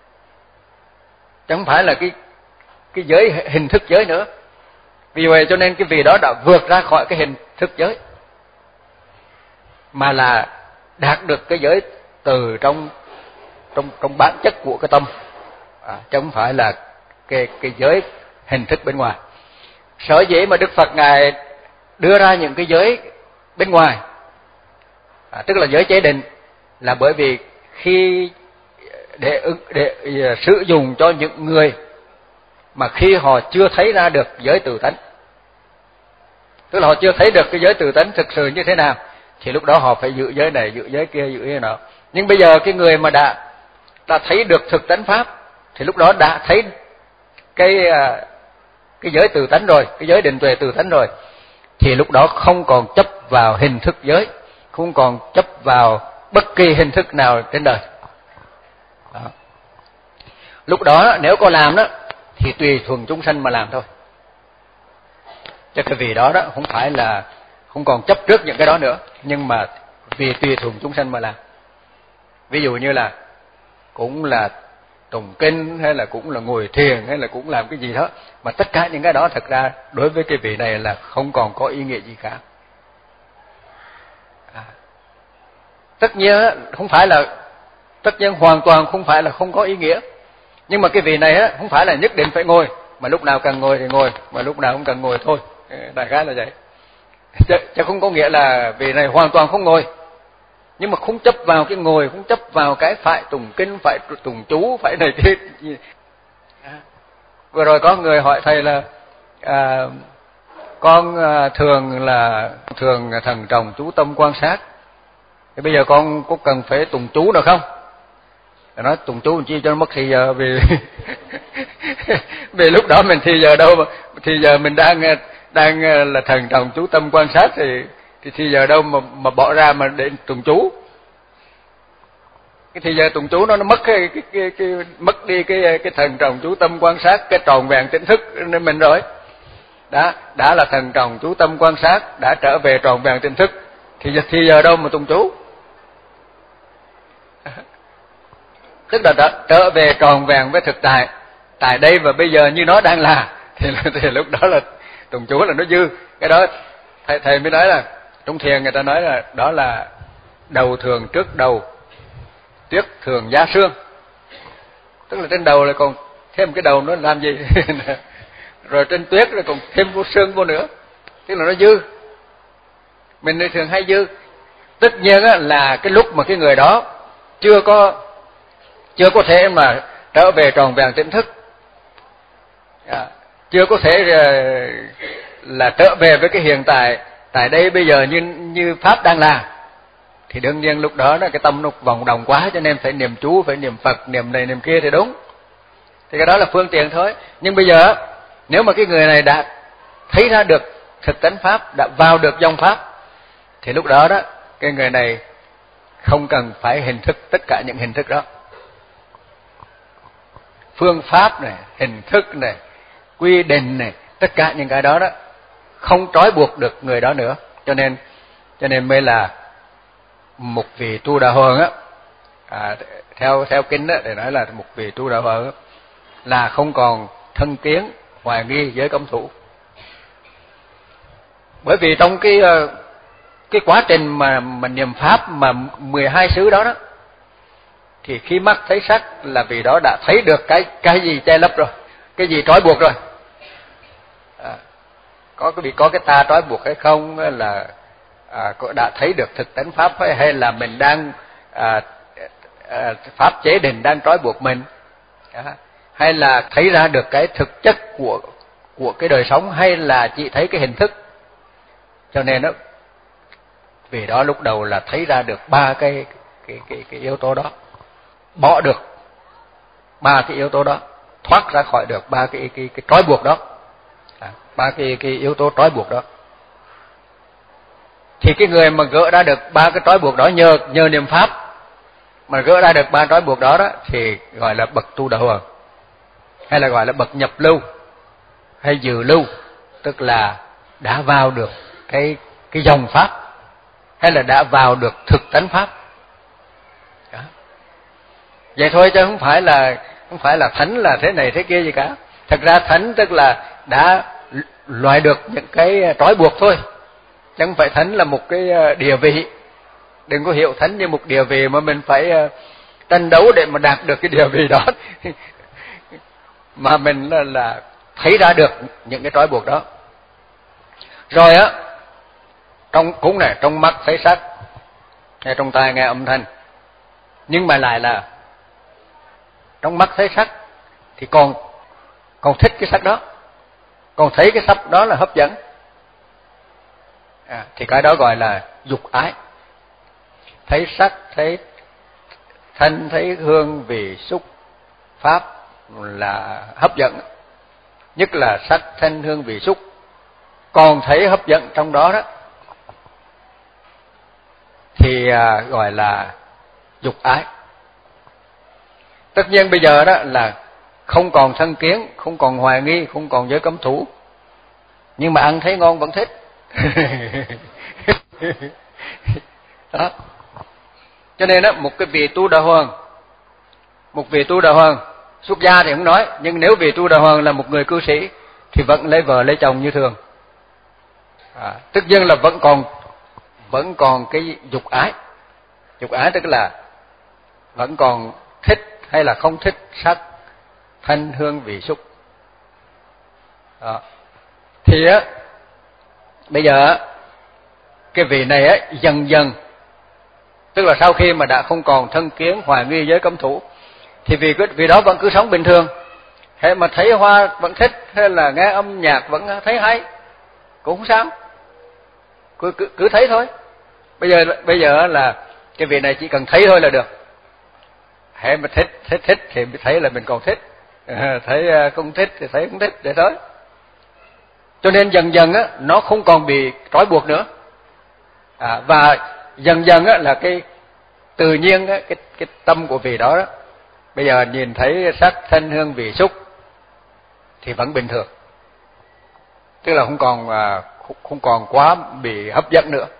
chẳng phải là cái cái giới hình thức giới nữa. Vì vậy cho nên cái vị đó đã vượt ra khỏi cái hình thức giới, mà là đạt được cái giới từ trong trong trong bản chất của cái tâm, à, chứ không phải là cái cái giới hình thức bên ngoài. Sở dĩ mà Đức Phật ngài đưa ra những cái giới bên ngoài, à, tức là giới chế định, là bởi vì khi để để sử dụng cho những người mà khi họ chưa thấy ra được giới tự tánh, tức là họ chưa thấy được cái giới tự tánh thực sự như thế nào, thì lúc đó họ phải giữ giới này, giữ giới kia, giữ giới nọ. Nhưng bây giờ cái người mà đã đã thấy được thực tánh pháp, thì lúc đó đã thấy cái cái giới tự tánh rồi, cái giới định tuệ tự tánh rồi, thì lúc đó không còn chấp vào hình thức giới, không còn chấp vào bất kỳ hình thức nào trên đời. Đó. Lúc đó nếu có làm đó thì tùy thuận chúng sanh mà làm thôi. Cho cái vì đó đó không phải là không còn chấp trước những cái đó nữa, nhưng mà vì tùy thuận chúng sanh mà làm. Ví dụ như là cũng là tụng kinh, hay là cũng là ngồi thiền, hay là cũng làm cái gì đó, mà tất cả những cái đó thật ra đối với cái vị này là không còn có ý nghĩa gì cả. À. Tất nhiên không phải là tất nhiên hoàn toàn không phải là không có ý nghĩa, nhưng mà cái vị này á không phải là nhất định phải ngồi, mà lúc nào cần ngồi thì ngồi, mà lúc nào không cần ngồi thôi, đại khái là vậy. Chứ, chứ không có nghĩa là vị này hoàn toàn không ngồi, nhưng mà không chấp vào cái ngồi, không chấp vào cái phải tụng kinh, phải tụng chú, phải này kia. À. Vừa rồi có người hỏi thầy là à, con à, thường là thường thần trọng chú tâm quan sát, thì bây giờ con có cần phải tụng chú nào không? Nói tụng chú làm chi cho nó mất thì giờ, vì vì lúc đó mình thì giờ đâu mà thì giờ mình đang đang là thần trọng chú tâm quan sát, thì thì thì giờ đâu mà mà bỏ ra mà để tụng chú. Cái thì giờ tụng chú nó nó mất cái, cái, cái, cái mất đi cái cái thần trọng chú tâm quan sát, cái tròn vẹn tỉnh thức nên mình rồi. Đã đã là thần trọng chú tâm quan sát, đã trở về tròn vẹn tỉnh thức, thì giờ thì giờ đâu mà tụng chú. Tức là đã trở về tròn vẹn với thực tại, tại đây và bây giờ như nó đang là, thì, thì lúc đó là tụng chú là nó dư. Cái đó thầy, thầy mới nói là trong thiền người ta nói là đó là đầu thường trước đầu, tuyết thường giá xương. Tức là trên đầu lại còn thêm cái đầu nó làm gì rồi trên tuyết rồi còn thêm vô xương vô nữa, tức là nó dư. Mình thường hay dư. Tất nhiên là cái lúc mà cái người đó chưa có chưa có thể mà trở về tròn vẹn tỉnh thức, à, chưa có thể là trở về với cái hiện tại tại đây bây giờ như như pháp đang là, thì đương nhiên lúc đó là cái tâm nó vòng đồng quá, cho nên phải niệm chú, phải niệm Phật, niệm này niệm kia thì đúng. Thì cái đó là phương tiện thôi. Nhưng bây giờ nếu mà cái người này đã thấy ra được thực tánh pháp, đã vào được dòng pháp, thì lúc đó đó cái người này không cần phải hình thức tất cả những hình thức đó. Phương pháp này, hình thức này, quy định này, tất cả những cái đó đó không trói buộc được người đó nữa. Cho nên cho nên mới là một vị tu đà hoàng á, à, theo theo kinh đó để nói là một vị tu đà hoàng á, là không còn thân kiến hoài nghi với cấm thủ. Bởi vì trong cái cái quá trình mà mình niệm pháp mà mười hai xứ đó đó, thì khi mắt thấy sắc là vì đó đã thấy được cái cái gì che lấp rồi, cái gì trói buộc rồi. À, có cái bị có cái ta trói buộc hay không, là à, có đã thấy được thực tánh pháp hay, hay là mình đang à, à, pháp chế định đang trói buộc mình, à, hay là thấy ra được cái thực chất của của cái đời sống, hay là chỉ thấy cái hình thức. Cho nên đó, vì đó lúc đầu là thấy ra được ba cái cái cái cái yếu tố đó, bỏ được ba cái yếu tố đó, thoát ra khỏi được ba cái cái cái trói buộc đó, à, ba cái cái yếu tố trói buộc đó. Thì cái người mà gỡ ra được ba cái trói buộc đó nhờ nhờ niệm pháp mà gỡ ra được ba trói buộc đó đó, thì gọi là bậc tu đà hoàng, hay là gọi là bậc nhập lưu hay dự lưu, tức là đã vào được cái cái dòng pháp, hay là đã vào được thực tánh pháp. Đó. Vậy thôi, chứ không phải là không phải là thánh là thế này thế kia gì cả. Thật ra thánh tức là đã loại được những cái trói buộc thôi, chứ không phải thánh là một cái địa vị. Đừng có hiểu thánh như một địa vị mà mình phải tranh đấu để mà đạt được cái địa vị đó mà mình là, là thấy ra được những cái trói buộc đó. Rồi á, trong cũng này, trong mắt thấy sắc, hay trong tai nghe âm thanh, nhưng mà lại là trong mắt thấy sắc thì còn còn thích cái sắc đó, còn thấy cái sắc đó là hấp dẫn, à, thì cái đó gọi là dục ái. Thấy sắc, thấy thanh, thấy hương, vị, xúc, pháp là hấp dẫn, nhất là sắc, thanh, hương, vị, xúc, còn thấy hấp dẫn trong đó đó thì à, gọi là dục ái. Tất nhiên bây giờ đó là không còn thân kiến, không còn hoài nghi, không còn giới cấm thủ, nhưng mà ăn thấy ngon vẫn thích. Đó. Cho nên đó, một cái vị tu đà hoàng, một vị tu đà hoàng xuất gia thì không nói, nhưng nếu vị tu đà hoàng là một người cư sĩ thì vẫn lấy vợ lấy chồng như thường. À, tất nhiên là vẫn còn vẫn còn cái dục ái. Dục ái tức là vẫn còn thích hay là không thích sắc, thanh, hương, vị, xúc. Đó. Thì á, bây giờ cái vị này á, dần dần, tức là sau khi mà đã không còn thân kiến, hoài nghi, giới cấm thủ, thì vì vì đó vẫn cứ sống bình thường, hay mà thấy hoa vẫn thích, hay là nghe âm nhạc vẫn thấy hay, cũng không sao, cứ cứ, cứ thấy thôi. Bây giờ bây giờ là cái vị này chỉ cần thấy thôi là được. Hễ mà thích thích thích thì thấy là mình còn thích, thấy không thích thì thấy không thích, để thôi. Cho nên dần dần á, nó không còn bị trói buộc nữa, à, và dần dần á là cái tự nhiên á, cái cái tâm của vị đó đó, bây giờ nhìn thấy sắc, thanh, hương, vị, xúc thì vẫn bình thường, tức là không còn không còn quá bị hấp dẫn nữa.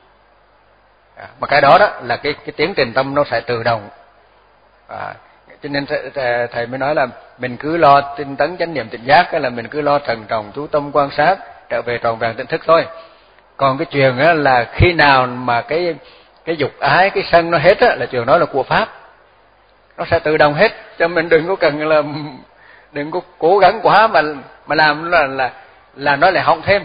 À, mà cái đó đó là cái cái tiến trình tâm nó sẽ tự động. À, cho nên thầy, thầy mới nói là mình cứ lo tinh tấn chánh niệm tỉnh giác, hay là mình cứ lo trần trọng chú tâm quan sát, trở về tròn vẹn tỉnh thức thôi. Còn cái chuyện á, là khi nào mà cái cái dục ái, cái sân nó hết á, là chuyện đó là của pháp, nó sẽ tự động hết, cho mình đừng có cần là đừng có cố gắng quá mà mà làm là là là nó lại hỏng thêm.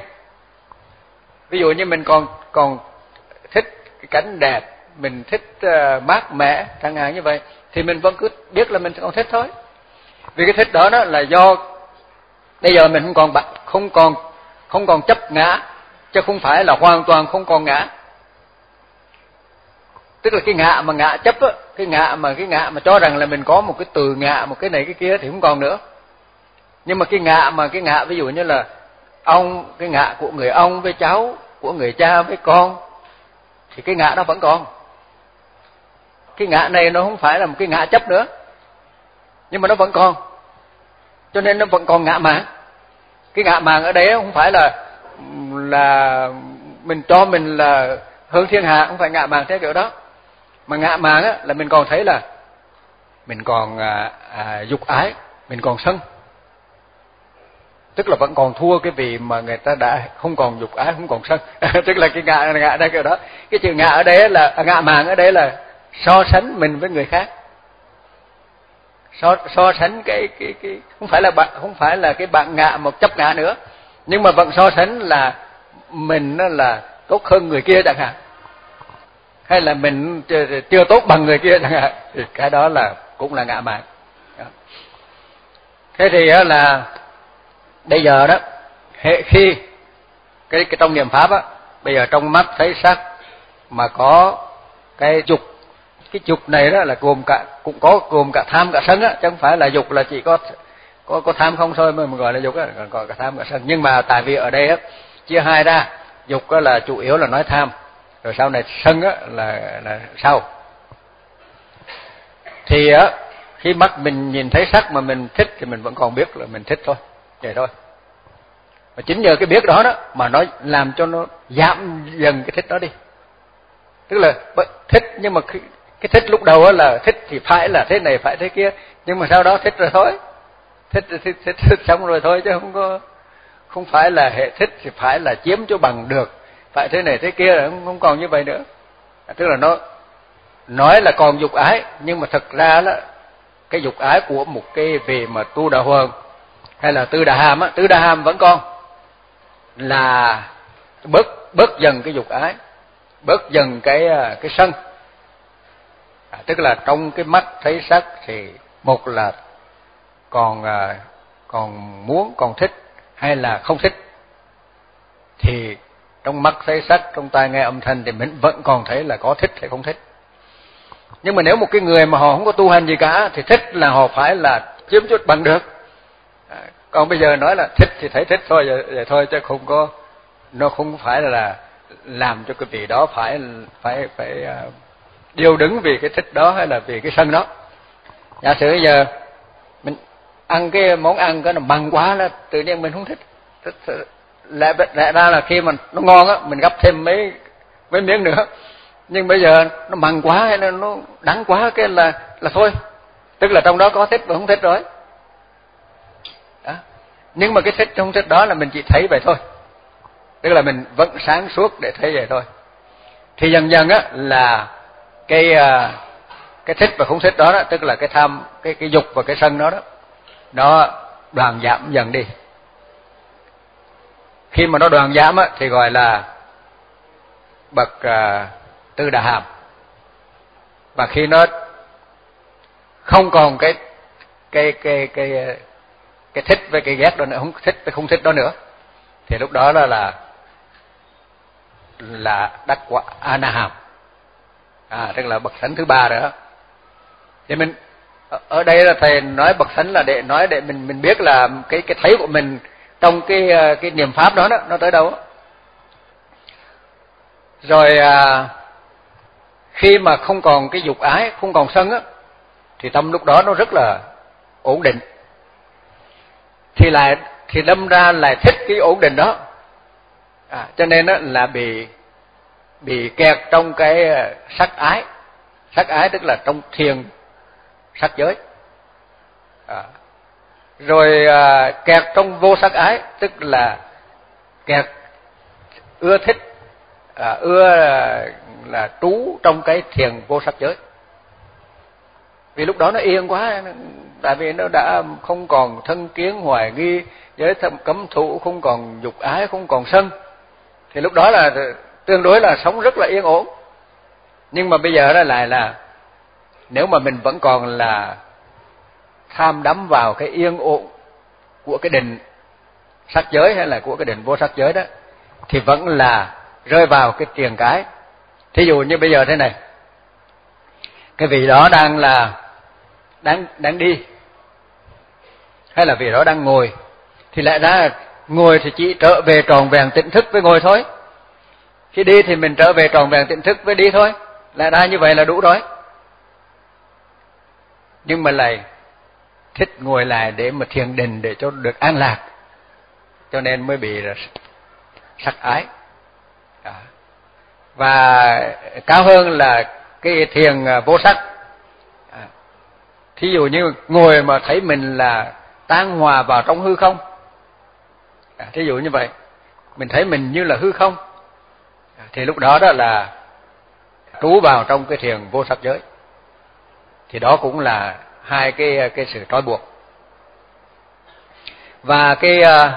Ví dụ như mình còn còn thích cái cảnh đẹp, mình thích uh, mát mẻ chẳng hạn như vậy, thì mình vẫn cứ biết là mình còn thích thôi. Vì cái thích đó đó là do bây giờ mình không còn không còn không còn chấp ngã, chứ không phải là hoàn toàn không còn ngã. Tức là cái ngã mà ngã chấp á, cái ngã mà cái ngã mà cho rằng là mình có một cái từ ngã, một cái này cái kia thì không còn nữa. Nhưng mà cái ngã mà cái ngã ví dụ như là ông, cái ngã của người ông với cháu, của người cha với con, thì cái ngã đó vẫn còn. Cái ngã này nó không phải là một cái ngã chấp nữa, nhưng mà nó vẫn còn, cho nên nó vẫn còn ngã mạn. Cái ngã mạn ở đấy không phải là là mình cho mình là hơn thiên hạ, không phải ngã mạn theo kiểu đó, mà ngã mạn á là mình còn thấy là mình còn à, à, dục ái, mình còn sân, tức là vẫn còn thua cái vị mà người ta đã không còn dục ái, không còn sân. Tức là cái ngã ngã đây kiểu đó. Cái chữ ngã ở đây là ngã mạn ở đây là so sánh mình với người khác, so so sánh cái cái cái không phải là bạn, không phải là cái bạn ngã một chấp ngã nữa, nhưng mà vẫn so sánh là mình nó là tốt hơn người kia chẳng hạn, hay là mình chưa, chưa tốt bằng người kia chẳng hạn, thì cái đó là cũng là ngã mạn. Thế thì là bây giờ đó, hệ khi cái cái trong niệm pháp á, bây giờ trong mắt thấy sắc mà có cái dục, cái dục này đó là gồm cả, cũng có gồm cả tham cả sân á, chứ không phải là dục là chỉ có có có tham không thôi mà mình gọi là dục á, còn có cả tham cả sân. Nhưng mà tại vì ở đây á chia hai ra, dục á là chủ yếu là nói tham, rồi sau này sân á là là sau. Thì á khi mắt mình nhìn thấy sắc mà mình thích thì mình vẫn còn biết là mình thích thôi, vậy thôi. Và chính nhờ cái biết đó đó mà nó làm cho nó giảm dần cái thích đó đi. Tức là thích, nhưng mà cái, cái thích lúc đầu là thích thì phải là thế này phải thế kia, nhưng mà sau đó thích rồi thôi, thích thích thích, thích, thích xong rồi thôi, chứ không có không phải là hệ thích thì phải là chiếm cho bằng được, phải thế này thế kia, không, không còn như vậy nữa. Tức là nó nói là còn dục ái, nhưng mà thực ra là cái dục ái của một cái vị mà tu đà hoàng hay là tư đà hàm á, tư đà hàm vẫn còn, là bớt bớt dần cái dục ái, bớt dần cái cái sân. À, tức là trong cái mắt thấy sắc thì một là còn còn muốn, còn thích hay là không thích, thì trong mắt thấy sắc, trong tai nghe âm thanh thì mình vẫn còn thấy là có thích hay không thích. Nhưng mà nếu một cái người mà họ không có tu hành gì cả thì thích là họ phải là chiếm chút bằng được. À, còn bây giờ nói là thích thì thấy thích thôi, vậy, vậy thôi, chứ không có, nó không phải là làm cho cái vị đó phải phải phải uh, điều đứng vì cái thích đó hay là vì cái sân đó. Giả sử giờ mình ăn cái món ăn cái nó bằng quá là tự nhiên mình không thích, thích lẽ, lẽ ra là khi mà nó ngon á mình gấp thêm mấy mấy miếng nữa, nhưng bây giờ nó mặn quá hay là nó đắng quá cái là là thôi, tức là trong đó có thích và không thích rồi đó. Nhưng mà cái thích không thích đó là mình chỉ thấy vậy thôi, tức là mình vẫn sáng suốt để thấy vậy thôi. Thì dần dần á là cái cái thích và không thích đó, đó tức là cái tham, cái cái dục và cái sân đó đó, nó đoàn giảm dần đi. Khi mà nó đoàn giảm á thì gọi là bậc uh, tư đà hàm. Và khi nó không còn cái cái cái cái cái thích với cái ghét đó nữa, không thích với không thích đó nữa, thì lúc đó là là là đắc quả a na hàm. À, tức là bậc thánh thứ ba rồi đó. Thì mình ở đây là thầy nói bậc thánh là để nói để mình mình biết là cái cái thấy của mình trong cái cái niệm pháp đó, đó nó tới đâu. Rồi à, khi mà không còn cái dục ái, không còn sân á, thì tâm lúc đó nó rất là ổn định. Thì lại thì đâm ra lại thích cái ổn định đó. À, cho nên á là bị bị kẹt trong cái sắc ái. Sắc ái tức là trong thiền sắc giới. À, rồi à, kẹt trong vô sắc ái, tức là kẹt ưa thích, à, ưa là, là trú trong cái thiền vô sắc giới. Vì lúc đó nó yên quá, tại vì nó đã không còn thân kiến hoài nghi, giới thâm cấm thủ, không còn dục ái, không còn sân, thì lúc đó là tương đối là sống rất là yên ổn. Nhưng mà bây giờ đó lại là nếu mà mình vẫn còn là tham đắm vào cái yên ổn của cái định sắc giới hay là của cái định vô sắc giới đó, thì vẫn là rơi vào cái triền cái. Thí dụ như bây giờ thế này, cái vị đó đang là đang đang đi hay là vị đó đang ngồi, thì lẽ ra ngồi thì chỉ trở về tròn vẹn tỉnh thức với ngồi thôi. Khi đi thì mình trở về tròn vẹn tỉnh thức với đi thôi, lẽ ra như vậy là đủ rồi. Nhưng mà lại thích ngồi lại để mà thiền định để cho được an lạc, cho nên mới bị sắc ái. Đó. Và cao hơn là cái thiền vô sắc. À, thí dụ như ngồi mà thấy mình là tan hòa vào trong hư không, à, thí dụ như vậy, mình thấy mình như là hư không, à, thì lúc đó đó là trú vào trong cái thiền vô sắc giới. Thì đó cũng là hai cái cái sự trói buộc. Và cái uh,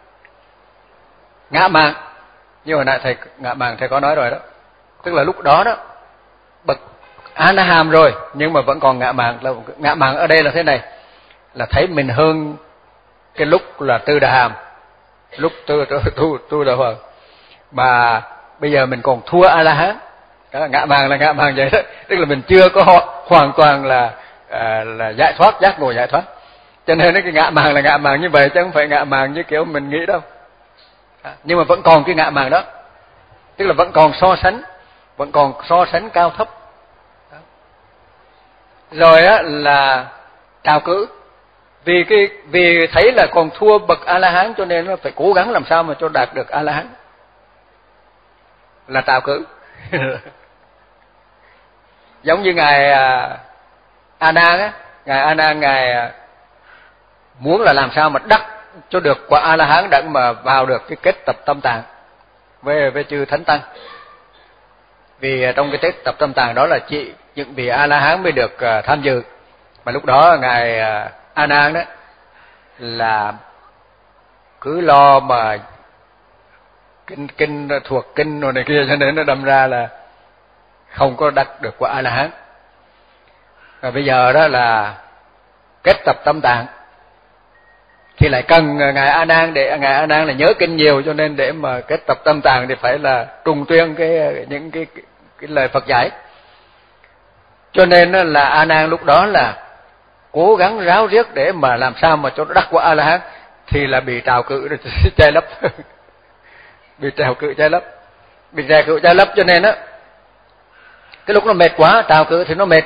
ngã mạn, như hồi nãy thầy ngã mạn thầy có nói rồi đó, tức là lúc đó đó bậc a na hàm rồi nhưng mà vẫn còn ngã mạn. Là ngã mạn ở đây là thế này, là thấy mình hơn cái lúc là tư đà hàm, lúc tu tu tu, tu đà hoàng, mà bây giờ mình còn thua a la hán. Đó, ngã mạn là ngã mạn vậy đó, tức là mình chưa có hoàn toàn là à, là giải thoát, giác ngộ giải thoát. Cho nên cái ngã mạn là ngã mạn như vậy, chứ không phải ngã mạn như kiểu mình nghĩ đâu. À, nhưng mà vẫn còn cái ngã mạn đó, tức là vẫn còn so sánh, vẫn còn so sánh cao thấp. Đó. Rồi á là trào cử, vì cái vì thấy là còn thua bậc a la hán cho nên nó phải cố gắng làm sao mà cho đạt được a la hán, là trào cử. Giống như ngài A Nan á, ngài A Nan ngài muốn là làm sao mà đắc cho được quả a la hán để mà vào được cái kết tập tâm tạng với với chư thánh tăng. Vì trong cái kết tập tâm tạng đó là chỉ những vị A La Hán mới được uh, tham dự. Mà lúc đó ngài uh, A Nan đó là cứ lo mà kinh kinh thuộc kinh rồi này kia, cho nên nó đâm ra là không có đắc được quả A La Hán. Và bây giờ đó là kết tập tâm tạng thì lại cần ngài A Nan, để ngài A Nan là nhớ kinh nhiều, cho nên để mà kết tập tâm tạng thì phải là trùng tuyên cái những cái, cái, cái lời Phật dạy. Cho nên là A Nan lúc đó là cố gắng ráo riết để mà làm sao mà cho nó đắc quả A La Hán, thì là bị trào cự che lấp. Bị trào cự che lấp, bị trào cự che lấp cho nên á cái lúc nó mệt quá, trào cự thì nó mệt,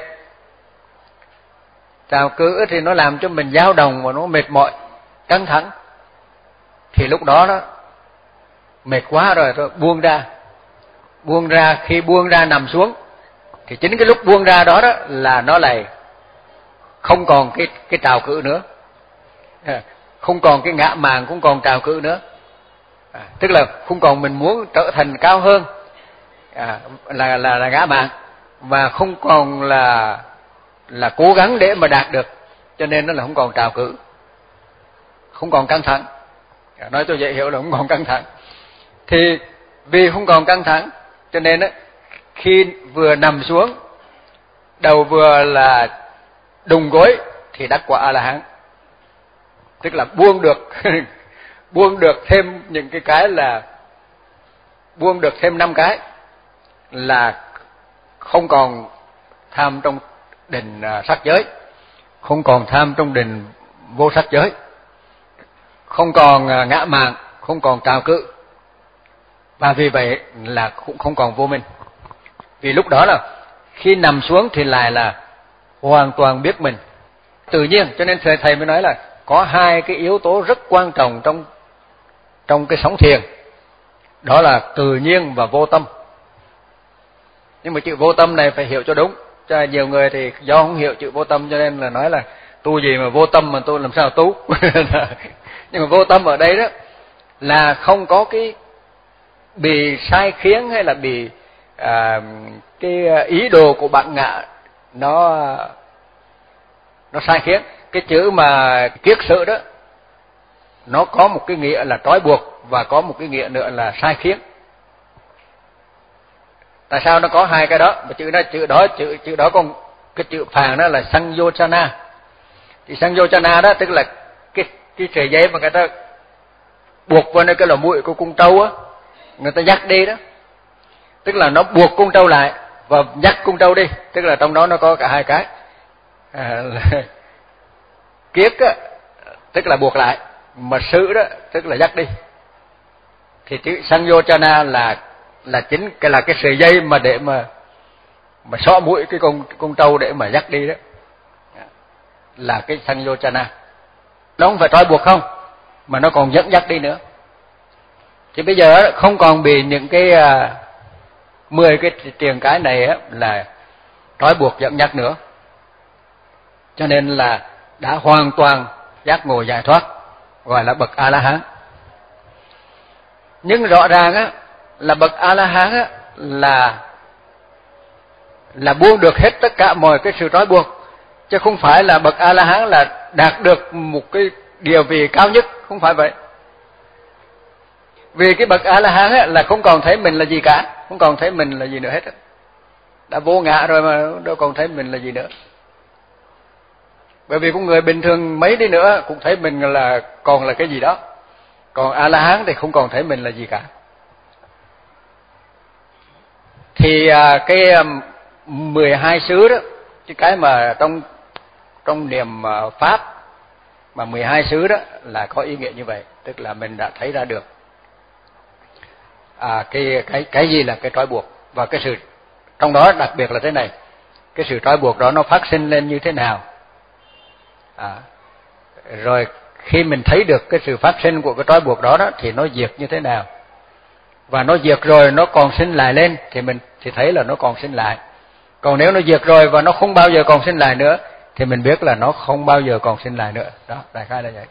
trào cự thì nó làm cho mình dao động và nó mệt mỏi, căng thẳng. Thì lúc đó đó mệt quá rồi, rồi buông ra, buông ra khi buông ra nằm xuống thì chính cái lúc buông ra đó đó là nó lại không còn cái cái trào cự nữa, không còn cái ngã màng, không còn trào cự nữa. À, tức là không còn mình muốn trở thành cao hơn, à, là là là ngã màng, và không còn là là cố gắng để mà đạt được, cho nên nó là không còn trào cự, không còn căng thẳng. À, nói cho dễ hiểu là không còn căng thẳng. Thì vì không còn căng thẳng cho nên á, khi vừa nằm xuống, đầu vừa là đùng gối thì đắc quả A La Hán. Tức là buông được buông được thêm những cái cái là buông được thêm năm cái là không còn tham trong định sắc giới, không còn tham trong định vô sắc giới, không còn ngã mạn, không còn trào cự, và vì vậy là cũng không còn vô minh. Vì lúc đó là khi nằm xuống thì lại là hoàn toàn biết mình tự nhiên. Cho nên thầy thầy mới nói là có hai cái yếu tố rất quan trọng trong trong cái sống thiền, đó là tự nhiên và vô tâm. Nhưng mà chữ vô tâm này phải hiểu cho đúng, cho nhiều người thì do không hiểu chữ vô tâm cho nên là nói là tu gì mà vô tâm, mà tôi làm sao tu. Nhưng mà vô tâm ở đây đó là không có cái bị sai khiến hay là bị à, cái ý đồ của bạn ngã nó nó sai khiến. Cái chữ mà kiết sự đó nó có một cái nghĩa là trói buộc và có một cái nghĩa nữa là sai khiến. Tại sao nó có hai cái đó? Mà chữ đó chữ đó chữ chữ đó còn cái chữ phàn đó là sanyochana. Thì sanyochana đó tức là cái cái sợi dây mà người ta buộc vào nơi cái lỗ mũi của con trâu á, người ta dắt đi đó. Tức là nó buộc con trâu lại và dắt con trâu đi, tức là trong đó nó có cả hai cái. À, là kiết á tức là buộc lại, mà sự đó tức là dắt đi. Thì chữ sanyochana là là chính cái là cái sợi dây mà để mà mà xỏ mũi cái con con trâu để mà dắt đi đó, là cái sanyochana. Nó không phải trói buộc không, mà nó còn dẫn dắt đi nữa. Thì bây giờ không còn bị những cái mười uh, cái triền cái này á, là trói buộc dẫn dắt nữa. Cho nên là đã hoàn toàn giác ngộ giải thoát, gọi là bậc A La Hán. Nhưng rõ ràng á là bậc A La Hán á là là buông được hết tất cả mọi cái sự trói buộc, chứ không phải là bậc A La Hán là đạt được một cái địa vị cao nhất, không phải vậy. Vì cái bậc A La Hán á là không còn thấy mình là gì cả, không còn thấy mình là gì nữa hết á. Đã vô ngã rồi mà đâu còn thấy mình là gì nữa. Bởi vì con người bình thường mấy đi nữa cũng thấy mình là còn là cái gì đó. Còn A La Hán thì không còn thấy mình là gì cả. Thì cái mười hai xứ đó, cái cái mà trong trong niệm pháp mà mười hai xứ đó là có ý nghĩa như vậy, tức là mình đã thấy ra được à, cái cái cái gì là cái trói buộc, và cái sự trong đó đặc biệt là thế này, cái sự trói buộc đó nó phát sinh lên như thế nào. À, rồi khi mình thấy được cái sự phát sinh của cái trói buộc đó, đó thì nó diệt như thế nào, và nó diệt rồi nó còn sinh lại lên thì mình thì thấy là nó còn sinh lại. Còn nếu nó diệt rồi và nó không bao giờ còn sinh lại nữa thì mình biết là nó không bao giờ còn sinh lại nữa. Đó, đại khái là vậy.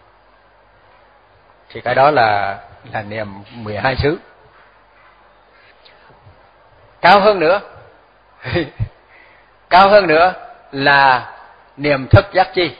Thì cái đó là là niệm mười hai xứ. Cao hơn nữa cao hơn nữa là niệm thức giác chi.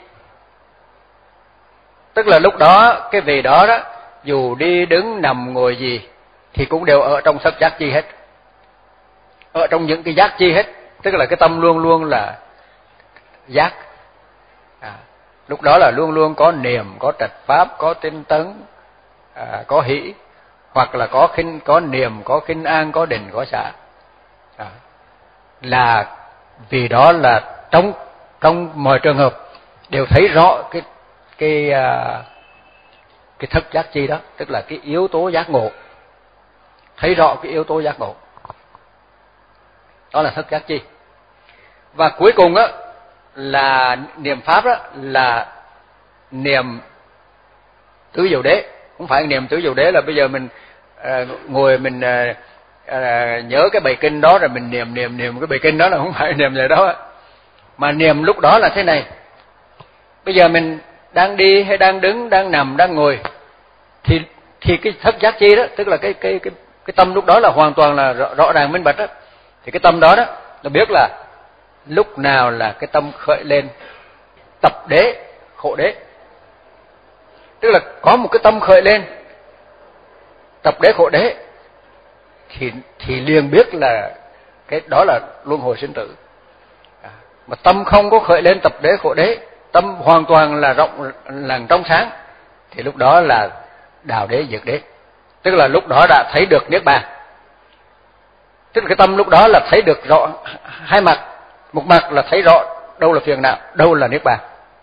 Tức là lúc đó cái vị đó đó, dù đi đứng nằm ngồi gì thì cũng đều ở trong thức giác chi hết, ở trong những cái giác chi hết. Tức là cái tâm luôn luôn là giác. À, lúc đó là luôn luôn có niệm, có trạch pháp, có tinh tấn, à, có hỷ, hoặc là có khinh, có niệm, có khinh an, có định, có xả. À, là vì đó là trong trong mọi trường hợp đều thấy rõ cái cái cái thức giác chi đó, tức là cái yếu tố giác ngộ, thấy rõ cái yếu tố giác ngộ, đó là thức giác chi. Và cuối cùng á là niệm pháp đó là niệm tứ diệu đế. Không phải niệm tứ diệu đế là bây giờ mình à, ngồi mình à, à, nhớ cái bài kinh đó rồi mình niệm niệm niệm cái bài kinh đó, là không phải niệm vậy đó. Mà niệm lúc đó là thế này: bây giờ mình đang đi hay đang đứng, đang nằm, đang ngồi, thì thì cái thức giác chi đó, tức là cái cái cái cái tâm lúc đó là hoàn toàn là rõ, rõ ràng minh bạch đó. Thì cái tâm đó đó nó biết là lúc nào là cái tâm khởi lên tập đế khổ đế. Tức là có một cái tâm khởi lên tập đế khổ đế thì thì liền biết là cái đó là luân hồi sinh tử. À, mà tâm không có khởi lên tập đế khổ đế, tâm hoàn toàn là rộng là trong sáng, thì lúc đó là đào đế diệt đế. Tức là lúc đó đã thấy được niết bàn. Tức là cái tâm lúc đó là thấy được rõ hai mặt. Một mặt là thấy rõ đâu là phiền não, đâu là niết bàn.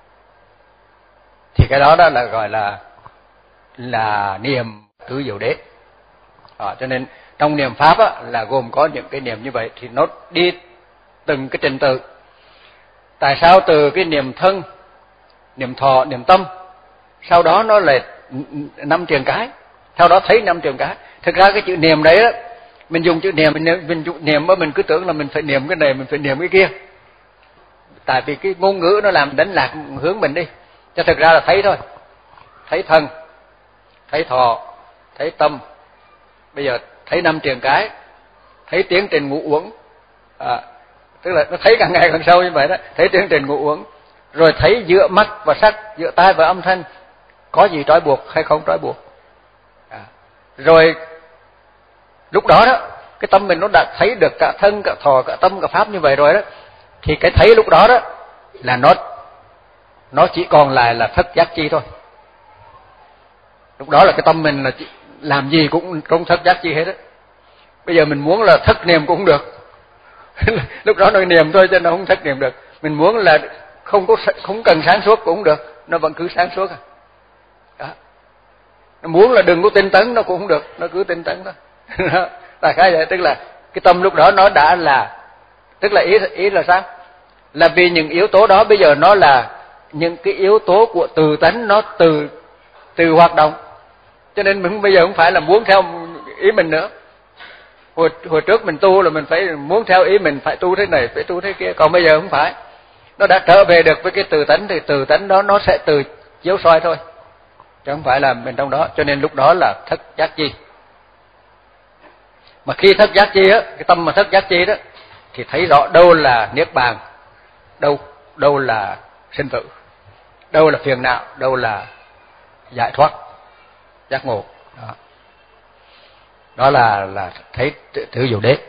Thì cái đó đó là gọi là là niệm tứ diệu đế. À, cho nên trong niệm pháp á, là gồm có những cái niệm như vậy, thì nó đi từng cái trình tự. Tại sao từ cái niệm thân, niệm thọ, niệm tâm, sau đó nó lại năm trường cái, sau đó thấy năm trường cái. Thực ra cái chữ niệm đấy đó, mình dùng chữ niệm, mình, mình dùng niệm mà mình cứ tưởng là mình phải niệm cái này, mình phải niệm cái kia. Tại vì cái ngôn ngữ nó làm đánh lạc hướng mình đi. Cho thực ra là thấy thôi. Thấy thân, thấy thọ, thấy tâm. Bây giờ thấy năm trường cái, thấy tiến trình ngũ uẩn. À, tức là nó thấy càng ngày càng sâu như vậy đó. Thấy tiến trình ngũ uẩn. Rồi thấy giữa mắt và sắc, giữa tai và âm thanh có gì trói buộc hay không trói buộc. À, rồi lúc đó đó, cái tâm mình nó đã thấy được cả thân, cả thọ, cả tâm, cả pháp như vậy rồi đó, thì cái thấy lúc đó đó là nó nó chỉ còn lại là thức giác chi thôi. Lúc đó là cái tâm mình là làm gì cũng trong thức giác chi hết đó. Bây giờ mình muốn là thức niệm cũng được. Lúc đó nó niệm thôi chứ nó không thức niệm được. Mình muốn là không có không cần sáng suốt cũng được, nó vẫn cứ sáng suốt à. Đó. Nó muốn là đừng có tinh tấn nó cũng không được, nó cứ tinh tấn thôi. Là cái vậy, tức là cái tâm lúc đó nó đã là, tức là ý ý là sao? Là vì những yếu tố đó bây giờ nó là những cái yếu tố của từ tánh, nó từ từ hoạt động. Cho nên mình bây giờ không phải là muốn theo ý mình nữa. Hồi hồi trước mình tu là mình phải muốn theo ý mình, phải tu thế này, phải tu thế kia. Còn bây giờ không phải. Nó đã trở về được với cái từ tánh thì từ tánh đó nó sẽ từ chiếu soi thôi, chứ không phải là mình trong đó. Cho nên lúc đó là thức giác chi. Mà khi thức giác chi á, cái tâm mà thức giác chi đó thì thấy rõ đâu là niết bàn, đâu đâu là sinh tử, đâu là phiền não, đâu là giải thoát, giác ngộ. Đó, đó là là thấy tứ diệu đế.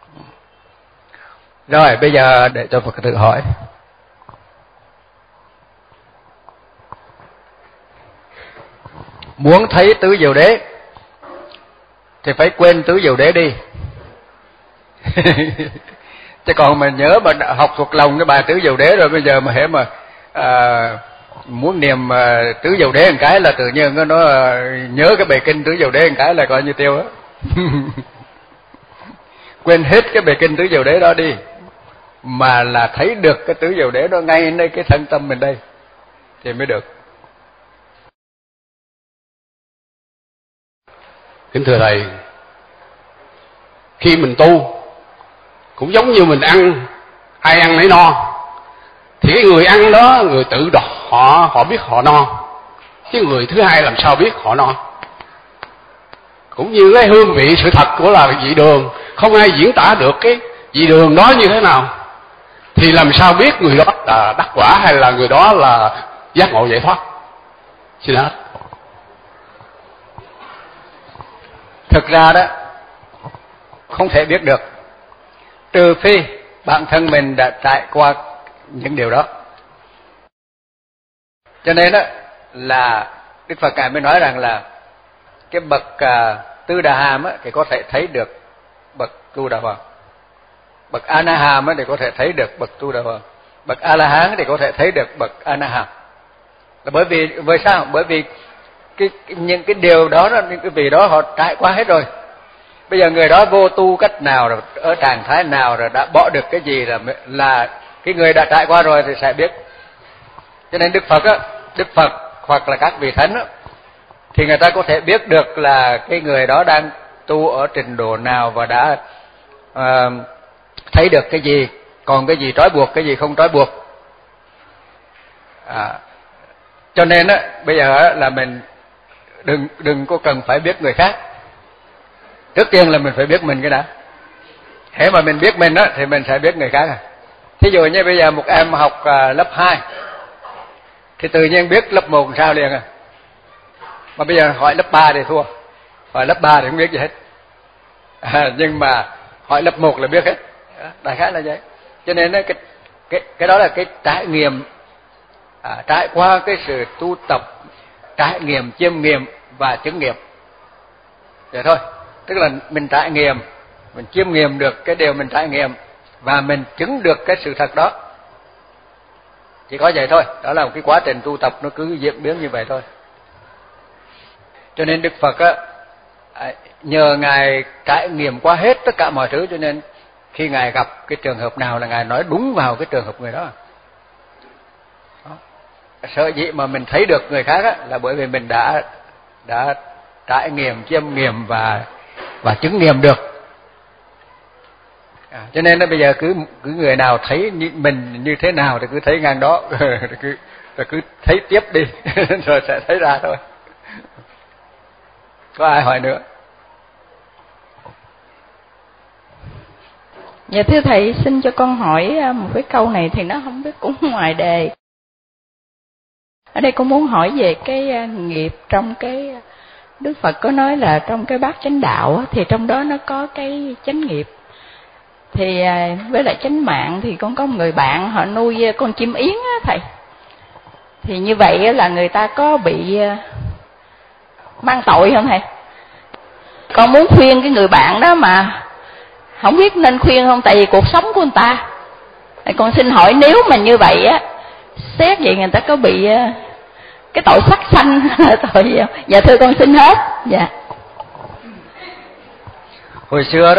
Rồi bây giờ để cho Phật tử hỏi. Muốn thấy tứ diệu đế thì phải quên tứ diệu đế đi. Chứ còn mà nhớ mà học thuộc lòng cái bài tứ diệu đế rồi, bây giờ mà hễ mà à, muốn niệm à, tứ diệu đế một cái là tự nhiên nó, nó à, nhớ cái bài kinh tứ diệu đế một cái là coi như tiêu á. Quên hết cái bài kinh tứ diệu đế đó đi, mà là thấy được cái tứ diệu đế đó ngay nơi cái thân tâm mình đây thì mới được. Kính thưa Thầy, khi mình tu cũng giống như mình ăn, ai ăn nấy no, thì cái người ăn đó, người tự đọc họ họ biết họ no, chứ người thứ hai làm sao biết họ no. Cũng như cái hương vị sự thật của là vị đường, không ai diễn tả được cái vị đường đó như thế nào. thì làm sao biết người đó là đắc quả hay là người đó là giác ngộ giải thoát? Xin hết. Thực ra đó không thể biết được, trừ phi bản thân mình đã trải qua những điều đó. Cho nên đó là Đức Phật Ngài mới nói rằng là cái bậc à, Tư Đà Hàm á, thì có thể thấy được bậc Tu Đà Hoàng, bậc A Na Hàm á, thì có thể thấy được bậc Tu Đà Hoàng, bậc A La Hán thì có thể thấy được bậc A Na Hàm. Là bởi vì vì sao? Bởi vì cái, cái những cái điều đó, những cái vị đó họ trải qua hết rồi. Bây giờ người đó vô tu cách nào rồi, ở trạng thái nào rồi, đã bỏ được cái gì là là cái người đã trải qua rồi thì sẽ biết. Cho nên Đức Phật á, Đức Phật hoặc là các vị thánh á, thì người ta có thể biết được là cái người đó đang tu ở trình độ nào và đã uh, thấy được cái gì, còn cái gì trói buộc, cái gì không trói buộc. À, cho nên á, bây giờ á, là mình đừng đừng có cần phải biết người khác. Trước tiên là mình phải biết mình cái đã. Hễ mà mình biết mình á, thì mình sẽ biết người khác. À. Thí dụ như bây giờ một em học uh, lớp hai thì tự nhiên biết lớp một sao liền à. Mà bây giờ hỏi lớp ba thì thua, hỏi lớp ba thì không biết gì hết. À, nhưng mà hỏi lớp một là biết hết. Đại khái là vậy. Cho nên cái cái cái đó là cái trải nghiệm, à, trải qua cái sự tu tập, trải nghiệm, chiêm nghiệm và chứng nghiệm. Vậy thôi. Tức là mình trải nghiệm, mình chiêm nghiệm được cái điều mình trải nghiệm và mình chứng được cái sự thật đó. Chỉ có vậy thôi. Đó là một cái quá trình tu tập nó cứ diễn biến như vậy thôi. Cho nên Đức Phật á, nhờ Ngài trải nghiệm qua hết tất cả mọi thứ, cho nên khi Ngài gặp cái trường hợp nào là Ngài nói đúng vào cái trường hợp người đó. Đó. Sở dĩ mà mình thấy được người khác á, là bởi vì mình đã đã trải nghiệm, chiêm nghiệm và và chứng nghiệm được. À, cho nên là bây giờ cứ cứ người nào thấy như mình như thế nào thì cứ thấy ngang đó, cứ rồi cứ thấy tiếp đi rồi sẽ thấy ra thôi. Có ai hỏi nữa? Dạ thưa thầy, xin cho con hỏi một cái câu này thì nó không biết cũng ngoài đề. Ở đây con muốn hỏi về cái nghiệp trong cái Đức Phật có nói là trong cái bát chánh đạo thì trong đó nó có cái chánh nghiệp. Thì với lại chánh mạng thì con có một người bạn họ nuôi con chim yến á thầy. Thì như vậy là người ta có bị mang tội không thầy? Con muốn khuyên cái người bạn đó mà không biết nên khuyên không, tại vì cuộc sống của người ta. Con xin hỏi nếu mà như vậy á, xét vậy người ta có bị cái tội sát sanh tội gì không? Dạ thưa con xin hết. Dạ. Hồi xưa đó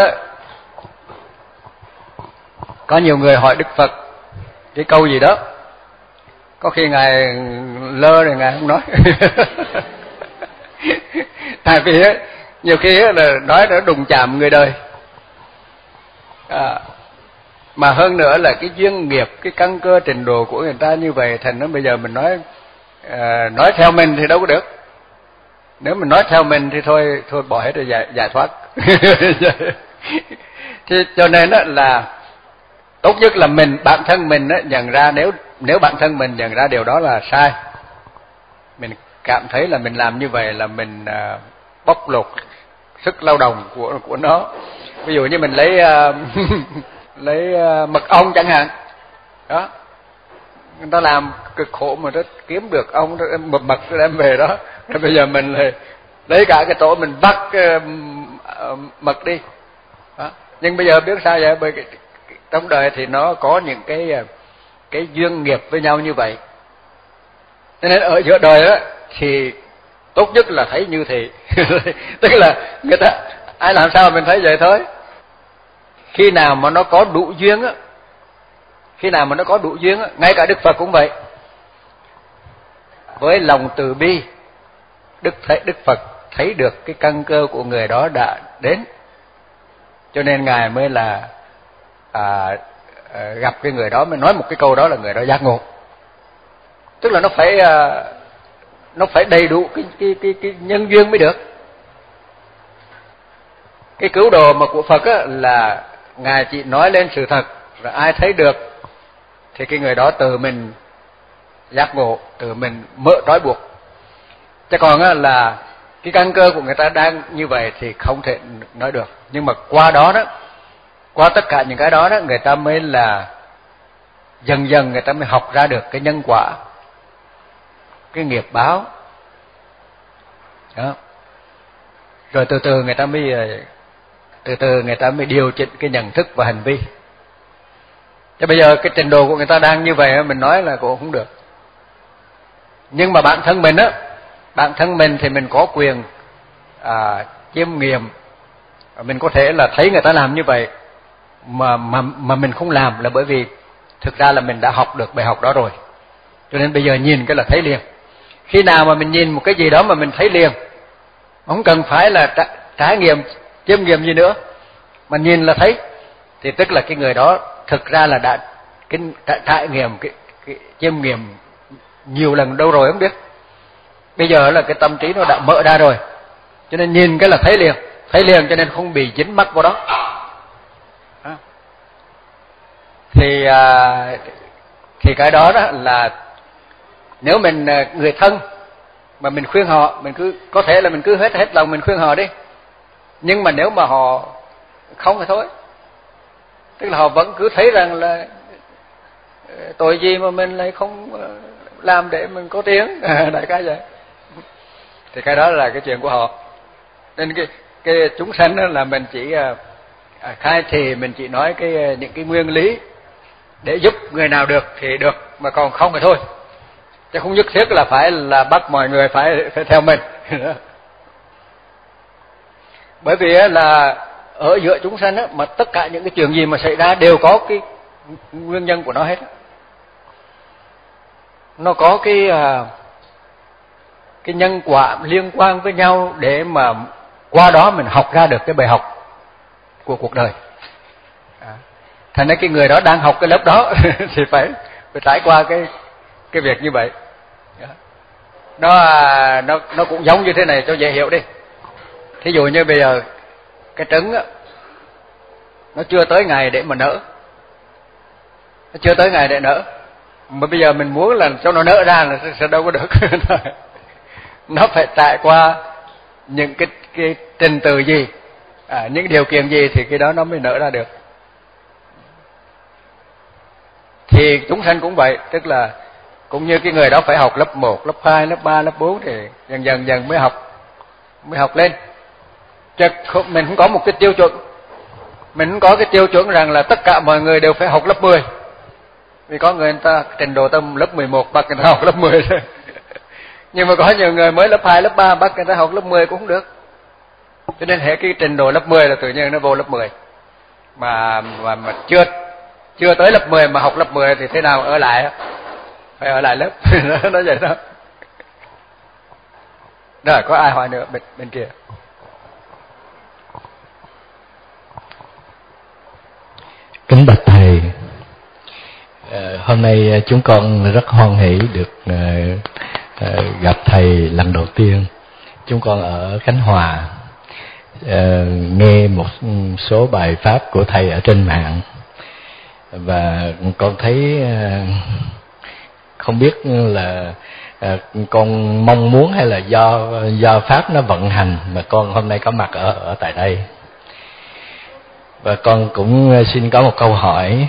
có nhiều người hỏi Đức Phật cái câu gì đó, có khi Ngài lơ rồi Ngài không nói. Tại vì á, nhiều khi á, là nói nó đụng chạm người đời. À, mà hơn nữa là cái duyên nghiệp, cái căn cơ trình độ của người ta như vậy, thành nó bây giờ mình nói à, nói theo mình thì đâu có được. Nếu mình nói theo mình thì thôi thôi bỏ hết rồi, giải, giải thoát. Thì cho nên đó là tốt nhất là mình bản thân mình đó, nhận ra nếu nếu bản thân mình nhận ra điều đó là sai, mình cảm thấy là mình làm như vậy là mình à, bóc lột sức lao động của của nó. Ví dụ như mình lấy uh, lấy uh, mật ong chẳng hạn, đó, người ta làm cực khổ mà nó kiếm được ong mật mật đem về đó, rồi bây giờ mình lại lấy cả cái tổ mình bắt uh, uh, mật đi, đó. Nhưng bây giờ biết sao vậy? Bởi cái, trong đời thì nó có những cái cái duyên nghiệp với nhau như vậy, cho nên ở giữa đời đó thì tốt nhất là thấy như thế. Tức là người ta ai làm sao mình thấy vậy thôi. Khi nào mà nó có đủ duyên á, khi nào mà nó có đủ duyên á, ngay cả Đức Phật cũng vậy. Với lòng từ bi, Đức thấy Đức Phật thấy được cái căn cơ của người đó đã đến, cho nên Ngài mới là à, à, gặp cái người đó mới nói một cái câu đó là người đó giác ngộ. Tức là nó phải à, nó phải đầy đủ cái cái cái cái nhân duyên mới được. Cái cứu độ mà của Phật á, là Ngài chỉ nói lên sự thật, rồi ai thấy được thì cái người đó tự mình giác ngộ, tự mình mở trói buộc. Chứ còn á, là cái căn cơ của người ta đang như vậy thì không thể nói được. Nhưng mà qua đó đó, qua tất cả những cái đó đó, người ta mới là dần dần người ta mới học ra được cái nhân quả, cái nghiệp báo đó. Rồi từ từ người ta mới từ từ người ta mới điều chỉnh cái nhận thức và hành vi. Chứ bây giờ cái trình độ của người ta đang như vậy mình nói là cũng không được. Nhưng mà bản thân mình á, bản thân mình thì mình có quyền à, chiêm nghiệm, mình có thể là thấy người ta làm như vậy mà mà mà mình không làm là bởi vì thực ra là mình đã học được bài học đó rồi. Cho nên bây giờ nhìn cái là thấy liền. Khi nào mà mình nhìn một cái gì đó mà mình thấy liền, không cần phải là tra, trải nghiệm, chiêm nghiệm gì nữa, mà nhìn là thấy, thì tức là cái người đó thực ra là đã cái trải, trải nghiệm, cái, cái chiêm nghiệm nhiều lần đâu rồi không biết. Bây giờ là cái tâm trí nó đã mở ra rồi, cho nên nhìn cái là thấy liền, thấy liền cho nên không bị dính mắc vào đó. À. Thì à, thì cái đó đó là nếu mình người thân mà mình khuyên họ, mình cứ có thể là mình cứ hết hết lòng mình khuyên họ đi. Nhưng mà nếu mà họ không thì thôi. Tức là họ vẫn cứ thấy rằng là tội gì mà mình lại không làm để mình có tiếng, đại cái vậy. Thì cái đó là cái chuyện của họ. Nên cái cái chúng sanh đó là mình chỉ à, khai thì mình chỉ nói cái những cái nguyên lý để giúp người nào được thì được, mà còn không thì thôi. Chứ không nhất thiết là phải là bắt mọi người phải phải theo mình. Bởi vì là ở giữa chúng sanh á, mà tất cả những cái chuyện gì mà xảy ra đều có cái nguyên nhân của nó hết. Nó có cái cái nhân quả liên quan với nhau để mà qua đó mình học ra được cái bài học của cuộc đời. Thành ra cái người đó đang học cái lớp đó thì phải phải trải qua cái cái việc như vậy. Nó nó nó cũng giống như thế này cho dễ hiểu đi. Thí dụ như bây giờ cái trứng á, nó chưa tới ngày để mà nở, nó chưa tới ngày để nở, mà bây giờ mình muốn là cho nó nở ra là sẽ đâu có được. Nó phải trải qua những cái cái trình tự gì, à, những điều kiện gì thì cái đó nó mới nở ra được. Thì chúng sanh cũng vậy, tức là cũng như cái người đó phải học lớp một, lớp hai, lớp ba, lớp bốn thì dần dần dần mới học mới học lên. Chứ mình không có một cái tiêu chuẩn. Mình không có cái tiêu chuẩn rằng là tất cả mọi người đều phải học lớp mười. Vì có người, người ta trình độ tâm lớp mười một bắt người ta học lớp mười thôi. Nhưng mà có nhiều người mới lớp hai, lớp ba bắt người ta học lớp mười cũng không được. Cho nên hệ cái trình độ lớp mười là tự nhiên nó vô lớp mười. Mà mà mà chưa chưa tới lớp mười mà học lớp mười thì thế nào ở lại? Phải ở lại lớp. Nó vậy đó. Rồi có ai hỏi nữa bên bên kia? Kính bạch thầy, ờ, hôm nay chúng con rất hoan hỷ được ờ, ờ, gặp thầy lần đầu tiên. Chúng con ở Khánh Hòa, ờ, nghe một số bài pháp của thầy ở trên mạng và con thấy ờ, không biết là ờ, con mong muốn hay là do do pháp nó vận hành mà con hôm nay có mặt ở ở tại đây. Và con cũng xin có một câu hỏi,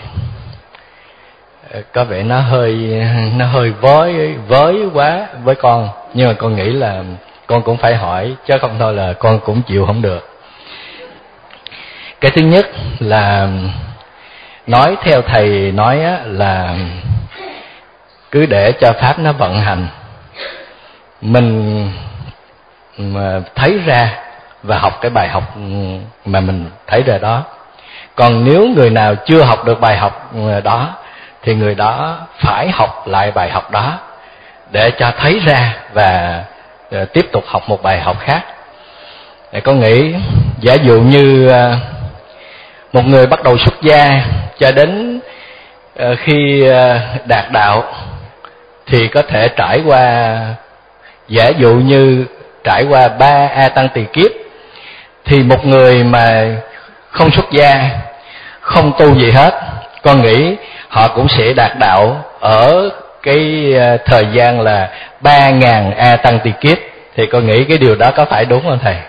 có vẻ nó hơi nó hơi với với quá với con, nhưng mà con nghĩ là con cũng phải hỏi, chứ không thôi là con cũng chịu không được. Cái thứ nhất là nói theo thầy nói á, là cứ để cho pháp nó vận hành, mình mà thấy ra và học cái bài học mà mình thấy ra đó. Còn nếu người nào chưa học được bài học đó thì người đó phải học lại bài học đó để cho thấy ra và tiếp tục học một bài học khác. Để con nghĩ giả dụ như một người bắt đầu xuất gia cho đến khi đạt đạo thì có thể trải qua, giả dụ như trải qua ba a tăng tỳ kiếp, thì một người mà không xuất gia, không tu gì hết, con nghĩ họ cũng sẽ đạt đạo ở cái thời gian là ba ngàn A Tăng Tỳ kiếp. Thì con nghĩ cái điều đó có phải đúng không thầy?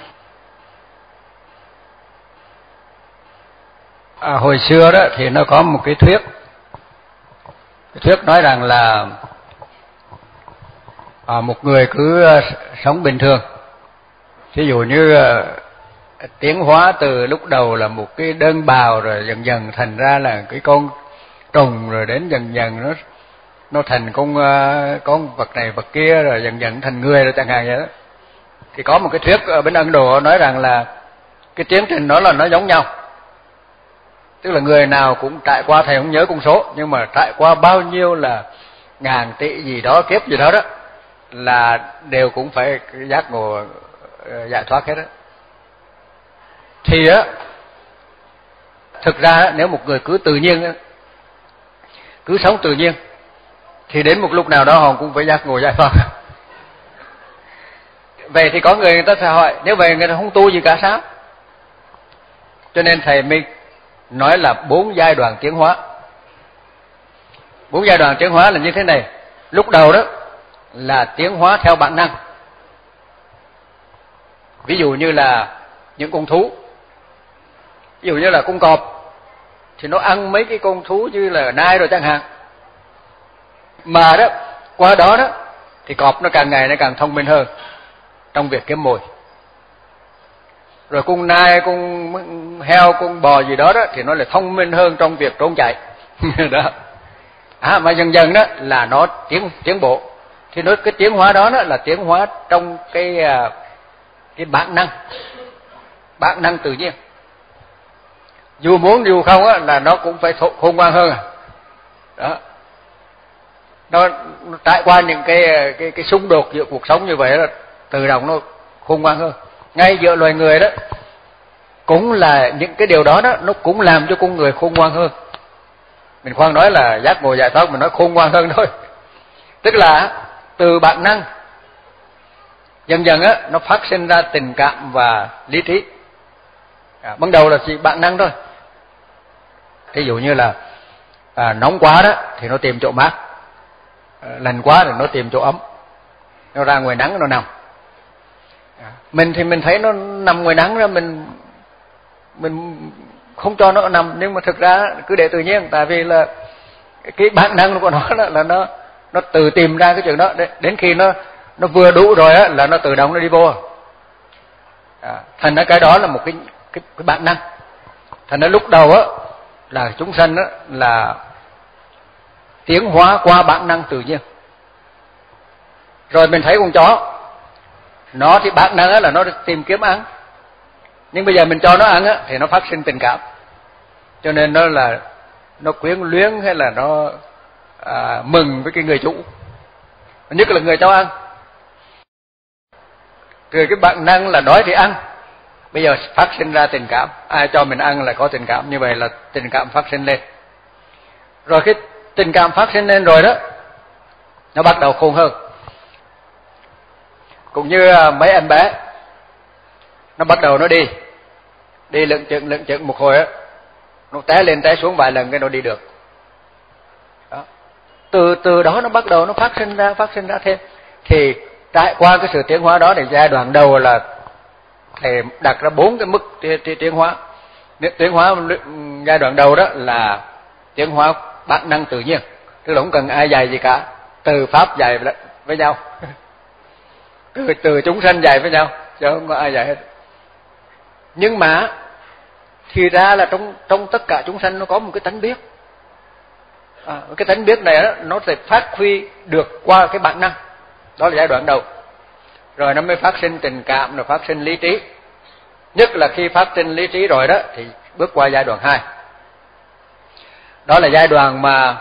À, hồi xưa đó thì nó có một cái thuyết, cái thuyết nói rằng là à, một người cứ sống bình thường, ví dụ như à, tiến hóa từ lúc đầu là một cái đơn bào, rồi dần dần thành ra là cái con trùng, rồi đến dần dần nó nó thành con uh, con vật này vật kia, rồi dần dần thành người rồi chẳng hạn vậy đó. Thì có một cái thuyết ở bên Ấn Độ nói rằng là cái tiến trình đó là nó giống nhau, tức là người nào cũng trải qua, thầy không nhớ con số, nhưng mà trải qua bao nhiêu là ngàn tỷ gì đó, kiếp gì đó đó, là đều cũng phải giác ngộ uh, giải thoát hết đó. Thì á, thực ra nếu một người cứ tự nhiên, cứ sống tự nhiên, thì đến một lúc nào đó họ cũng phải giác ngộ giải thoát. Vậy thì có người người ta sẽ hỏi, nếu vậy người ta không tu gì cả sao? Cho nên thầy mới nói là bốn giai đoạn tiến hóa. Bốn giai đoạn tiến hóa là như thế này. Lúc đầu đó là tiến hóa theo bản năng. Ví dụ như là những con thú, ví dụ như là con cọp thì nó ăn mấy cái con thú như là nai rồi chẳng hạn. Mà đó, qua đó đó thì cọp nó càng ngày nó càng thông minh hơn trong việc kiếm mồi. Rồi con nai, con heo, con bò gì đó đó thì nó lại thông minh hơn trong việc trốn chạy. Đó. À, mà dần dần đó là nó tiến tiến bộ. Thì nó cái tiến hóa đó, đó là tiến hóa trong cái cái bản năng, bản năng tự nhiên. Dù muốn dù không á là nó cũng phải khôn ngoan hơn. Đó. Nó, nó trải qua những cái cái cái xung đột giữa cuộc sống như vậy là tự động nó khôn ngoan hơn. Ngay giữa loài người đó cũng là những cái điều đó đó, nó cũng làm cho con người khôn ngoan hơn. Mình khoan nói là giác ngộ giải thoát, mình nói khôn ngoan hơn thôi. Tức là từ bản năng dần dần á nó phát sinh ra tình cảm và lý trí. À, ban đầu là chỉ bản năng thôi. Ví dụ như là à, nóng quá đó thì nó tìm chỗ mát, à, lạnh quá thì nó tìm chỗ ấm, nó ra ngoài nắng nó nằm. À, mình thì mình thấy nó nằm ngoài nắng đó, mình mình không cho nó nằm, nhưng mà thực ra cứ để tự nhiên, tại vì là cái bản năng của nó là, là nó nó tự tìm ra cái chuyện đó, đến khi nó nó vừa đủ rồi á là nó tự động nó đi vô. À, thành ra cái đó là một cái cái, cái bản năng. Thành ra lúc đầu á là chúng sanh á là tiến hóa qua bản năng tự nhiên. Rồi mình thấy con chó, nó thì bản năng á là nó tìm kiếm ăn, nhưng bây giờ mình cho nó ăn á thì nó phát sinh tình cảm, cho nên nó là nó quyến luyến hay là nó à, mừng với cái người chủ, nhất là người cho ăn. Từ cái bản năng là đói thì ăn, bây giờ phát sinh ra tình cảm, ai cho mình ăn là có tình cảm, như vậy là tình cảm phát sinh lên. Rồi cái tình cảm phát sinh lên rồi đó, nó bắt đầu khôn hơn. Cũng như mấy em bé, nó bắt đầu nó đi, đi lững chững lững chững một hồi á, nó té lên té xuống vài lần cái nó đi được. Đó. Từ từ đó nó bắt đầu nó phát sinh ra, phát sinh ra thêm. Thì trải qua cái sự tiến hóa đó thì giai đoạn đầu là thầy đặt ra bốn cái mức tiến hóa. Tiến hóa giai đoạn đầu đó là tiến hóa bản năng tự nhiên, tức là không cần ai dạy gì cả, từ pháp dạy với nhau, từ từ chúng sanh dạy với nhau, chứ không có ai dạy hết. Nhưng mà thì ra là trong trong tất cả chúng sanh nó có một cái tánh biết. À, cái tánh biết này đó, nó sẽ phát huy được qua cái bản năng. Đó là giai đoạn đầu. Rồi nó mới phát sinh tình cảm, rồi phát sinh lý trí. Nhất là khi phát sinh lý trí rồi đó thì bước qua giai đoạn hai. Đó là giai đoạn mà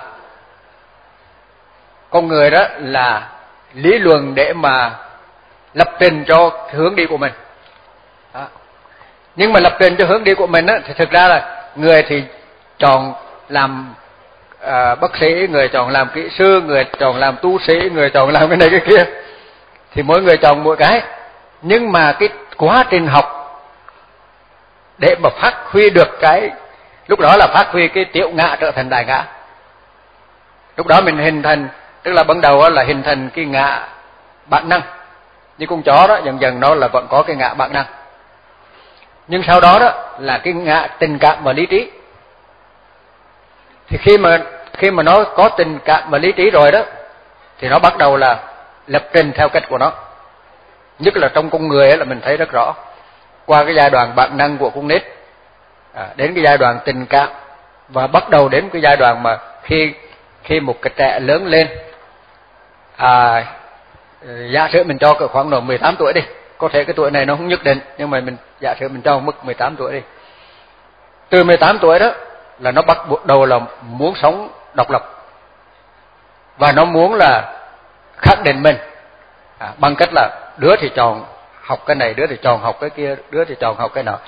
con người đó là lý luận để mà lập trình cho hướng đi của mình. Đó. Nhưng mà lập trình cho hướng đi của mình á, thì thực ra là người thì chọn làm à, bác sĩ, người chọn làm kỹ sư, người chọn làm tu sĩ, người chọn làm cái này cái kia. Thì mỗi người chọn mỗi cái. Nhưng mà cái quá trình học để mà phát huy được cái lúc đó là phát huy cái tiểu ngã trở thành đại ngã. Lúc đó mình hình thành, tức là ban đầu là hình thành cái ngã bản năng. Như con chó đó, dần dần nó là vẫn có cái ngã bản năng. Nhưng sau đó đó là cái ngã tình cảm và lý trí. Thì khi mà khi mà nó có tình cảm và lý trí rồi đó, thì nó bắt đầu là lập trình theo cách của nó. Nhất là trong con người ấy, là mình thấy rất rõ. Qua cái giai đoạn bản năng của con nít, à, đến cái giai đoạn tình cảm, và bắt đầu đến cái giai đoạn mà khi khi một cái trẻ lớn lên, à, giả sử mình cho cỡ khoảng độ mười tám tuổi đi, có thể cái tuổi này nó không nhất định, nhưng mà mình giả sử mình cho mức mười tám tuổi đi. Từ mười tám tuổi đó là nó bắt đầu là muốn sống độc lập, và nó muốn là khẳng định mình, à, bằng cách là đứa thì chọn học cái này, đứa thì chọn học cái kia, đứa thì chọn học cái nào.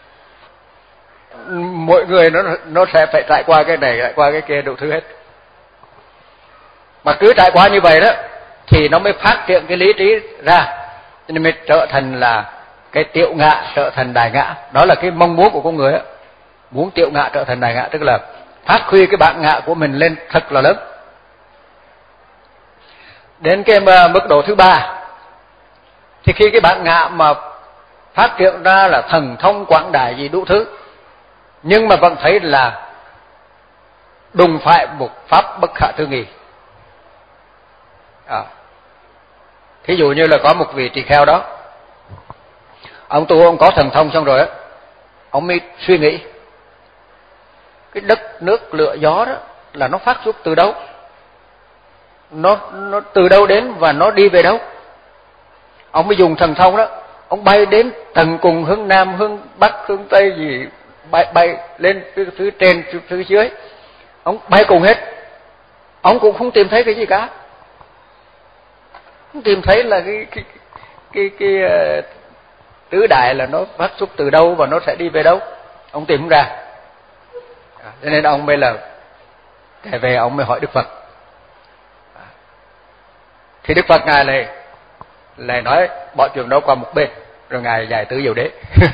Mỗi người nó nó sẽ phải trải qua cái này, trải qua cái kia, đủ thứ hết. Mà cứ trải qua như vậy đó thì nó mới phát triển cái lý trí ra, cho nên mới trở thành là cái tiểu ngã trở thành đại ngã. Đó là cái mong muốn của con người đó, muốn tiểu ngã trở thành đại ngã, tức là phát huy cái bản ngã của mình lên thật là lớn. Đến cái mức độ thứ ba, thì khi cái bản ngã mà phát triển ra là thần thông quảng đại gì đủ thứ, nhưng mà vẫn thấy là đùng phải một pháp bất khả tư nghị. À, thí dụ như là có một vị tỳ kheo đó, ông tu ông có thần thông xong rồi á, ông mới suy nghĩ cái đất nước lửa gió đó là nó phát xuất từ đâu, nó nó từ đâu đến và nó đi về đâu. Ông mới dùng thần thông đó, ông bay đến tầng cùng hướng nam, hướng bắc, hướng tây gì, bay bay lên phía, phía trên, phía, phía dưới, ông bay cùng hết, ông cũng không tìm thấy cái gì cả, không tìm thấy là cái cái cái, cái, cái uh, tứ đại là nó phát xuất từ đâu và nó sẽ đi về đâu, ông tìm không ra. À, cho nên ông mới là kể về, ông mới hỏi Đức Phật. À, thì Đức Phật ngài này lại nói bỏ chuyện đó qua một bên, rồi ngài giải tứ diệu đế.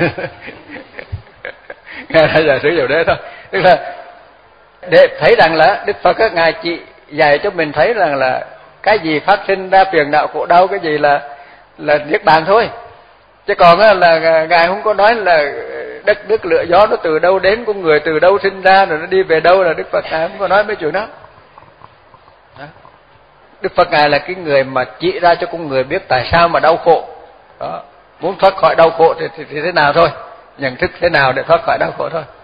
Ngài đã giải tứ diệu đế thôi, tức là để thấy rằng là Đức Phật các ngài chỉ dạy cho mình thấy rằng là cái gì phát sinh ra phiền não khổ đau, cái gì là là niết bàn thôi. Chứ còn là ngài không có nói là đất nước lửa gió nó từ đâu đến, con người từ đâu sinh ra rồi nó đi về đâu, là Đức Phật ngài không có nói mấy chuyện đó. Đó. Đức Phật ngài là cái người mà chỉ ra cho con người biết tại sao mà đau khổ. Đó. Muốn thoát khỏi đau khổ thì, thì, thì thế nào thôi, nhận thức thế nào để thoát khỏi đau khổ thôi.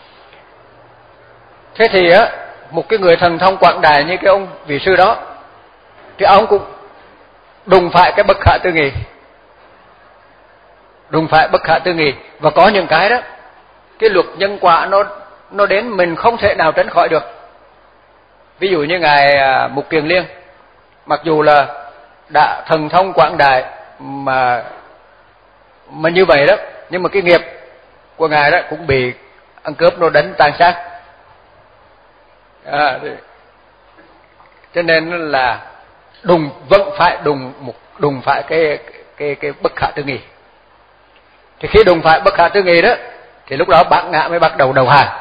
Thế thì á, một cái người thần thông quảng đại như cái ông vị sư đó, thì ông cũng đùng phải cái bất khả tư nghị, đùng phải bất khả tư nghị. Và có những cái đó, cái luật nhân quả nó nó đến mình không thể nào tránh khỏi được. Ví dụ như ngài Mục Kiền Liên, mặc dù là đã thần thông quảng đại mà mà như vậy đó, nhưng mà cái nghiệp của ngài đó cũng bị ăn cướp nó đánh tan xác. À, cho nên là đùng vẫn phải đùng một đùng phải cái cái cái bất khả tư nghị. Thì khi đùng phải bất khả tư nghị đó, thì lúc đó bản ngã mới bắt đầu đầu hàng.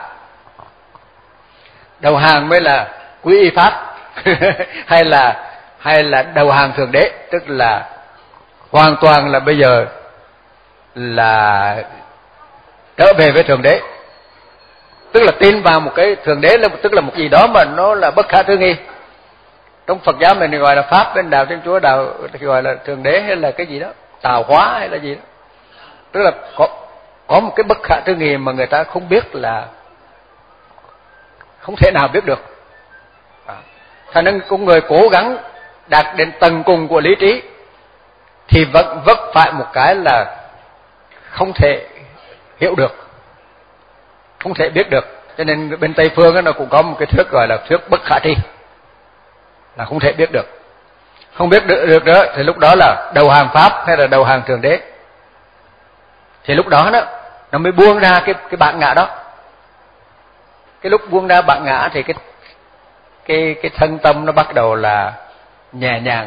Đầu hàng mới là quy y pháp hay là hay là đầu hàng thượng đế, tức là hoàn toàn là bây giờ là trở về với thượng đế, tức là tin vào một cái thượng đế, là tức là một gì đó mà nó là bất khả tư nghị. Trong Phật giáo mình gọi là pháp, bên đạo Thiên Chúa đạo thì gọi là thượng đế hay là cái gì đó, tạo hóa hay là gì đó, tức là có có một cái bất khả tư nghị mà người ta không biết, là không thể nào biết được. À, thành nên con người cố gắng đạt đến tầng cùng của lý trí thì vẫn vấp phải một cái là không thể hiểu được, không thể biết được. Cho nên bên Tây phương nó cũng có một cái thuyết gọi là thuyết bất khả tri, là không thể biết được. Không biết được, được đó thì lúc đó là đầu hàng pháp hay là đầu hàng thượng đế. Thì lúc đó đó nó mới buông ra cái cái bản ngã đó. Cái lúc buông ra bản ngã thì cái cái cái thân tâm nó bắt đầu là nhẹ nhàng.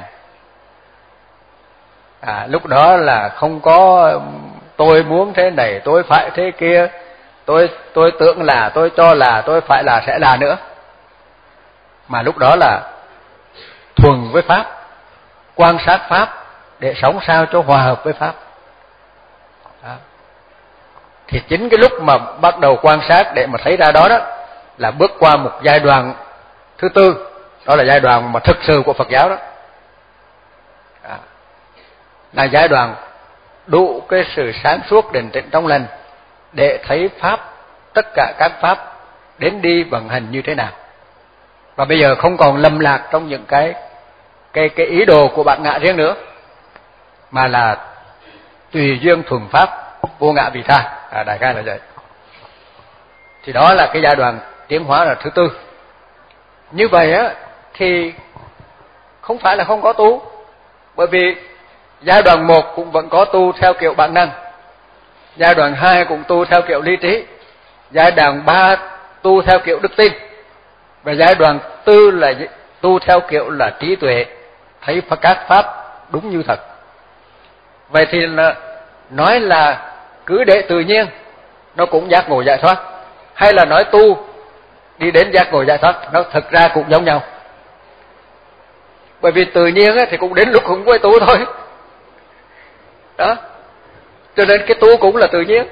À, lúc đó là không có tôi muốn thế này, tôi phải thế kia, tôi tôi tưởng là, tôi cho là, tôi phải là, sẽ là nữa. Mà lúc đó là thuần với Pháp, quan sát Pháp để sống sao cho hòa hợp với Pháp. Đó. Thì chính cái lúc mà bắt đầu quan sát để mà thấy ra đó đó là bước qua một giai đoạn thứ tư, đó là giai đoạn mà thực sự của Phật giáo đó. Đó. Là giai đoạn đủ cái sự sáng suốt định tĩnh trong lành để thấy Pháp, tất cả các Pháp đến đi vận hành như thế nào. Và bây giờ không còn lầm lạc trong những cái cái cái ý đồ của bản ngã riêng nữa, mà là tùy duyên thuần Pháp, vô ngã vị tha. À, đại khái là vậy. Thì đó là cái giai đoạn tiến hóa là thứ tư. Như vậy á thì không phải là không có tu, bởi vì giai đoạn một cũng vẫn có tu theo kiểu bản năng, giai đoạn hai cũng tu theo kiểu lý trí, giai đoạn ba tu theo kiểu đức tin, và giai đoạn tư là tu theo kiểu là trí tuệ, thấy các Pháp đúng như thật. Vậy thì là nói là cứ để tự nhiên nó cũng giác ngộ giải thoát, hay là nói tu đi đến giác ngộ giải thoát, nó thực ra cũng giống nhau. Bởi vì tự nhiên thì cũng đến lúc cũng phải tu thôi. Đó. Cho nên cái tu cũng là tự nhiên.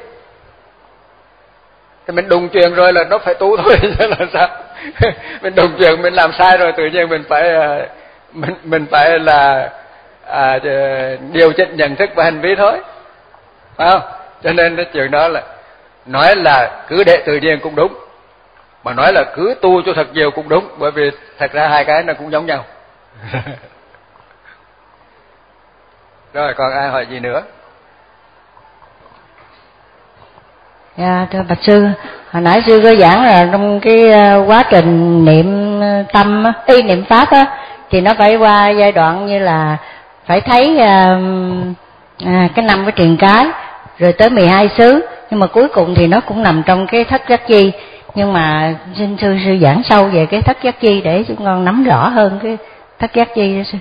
Thì mình đùng chuyện rồi là nó phải tu thôi chứ là sao? Mình đùng chuyện mình làm sai rồi tự nhiên mình phải mình mình phải là à, điều chỉnh nhận thức và hành vi thôi. Phải không? Cho nên cái chuyện đó là nói là cứ để tự nhiên cũng đúng, mà nói là cứ tu cho thật nhiều cũng đúng, bởi vì thật ra hai cái nó cũng giống nhau. Rồi còn ai hỏi gì nữa? Dạ, thưa Bạch Sư, hồi nãy Sư có giảng là trong cái quá trình niệm tâm, ý niệm Pháp á, thì nó phải qua giai đoạn như là phải thấy à, à, cái năm cái truyền cái, rồi tới mười hai xứ, nhưng mà cuối cùng thì nó cũng nằm trong cái thất giác chi. Nhưng mà xin Sư Sư giảng sâu về cái thất giác chi để chúng con nắm rõ hơn cái thất giác chi đó Sư.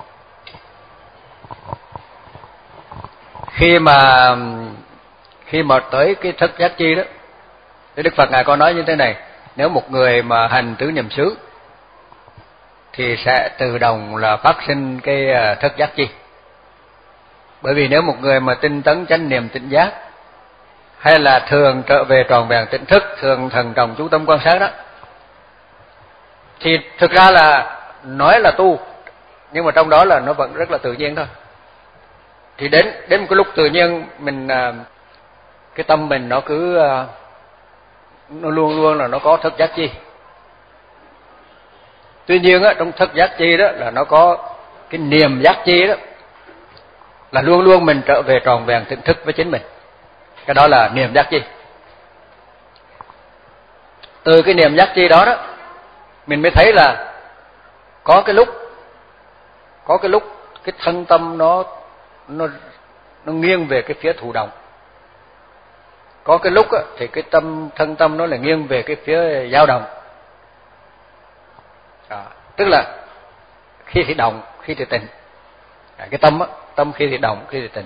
Khi mà khi mà tới cái thất giác chi đó, thì Đức Phật Ngài có nói như thế này: nếu một người mà hành tứ niệm xứ thì sẽ tự động là phát sinh cái thất giác chi. Bởi vì nếu một người mà tinh tấn chánh niệm tỉnh giác, hay là thường trở về tròn vẹn tỉnh thức, thường thần trọng chú tâm quan sát đó, thì thực ra là nói là tu, nhưng mà trong đó là nó vẫn rất là tự nhiên thôi. Thì đến đến một cái lúc tự nhiên mình cái tâm mình nó cứ nó luôn luôn là nó có thất giác chi. Tuy nhiên á, trong thất giác chi đó là nó có cái niềm giác chi đó, là luôn luôn mình trở về tròn vẹn tỉnh thức với chính mình. Cái đó là niềm giác chi. Từ cái niềm giác chi đó đó mình mới thấy là có cái lúc có cái lúc cái thân tâm nó nó nó nghiêng về cái phía thụ động, có cái lúc á, thì cái tâm thân tâm nó là nghiêng về cái phía dao động. À, tức là khi thì động, khi thì tịnh. À, cái tâm á, tâm khi thì động, khi thì tịnh.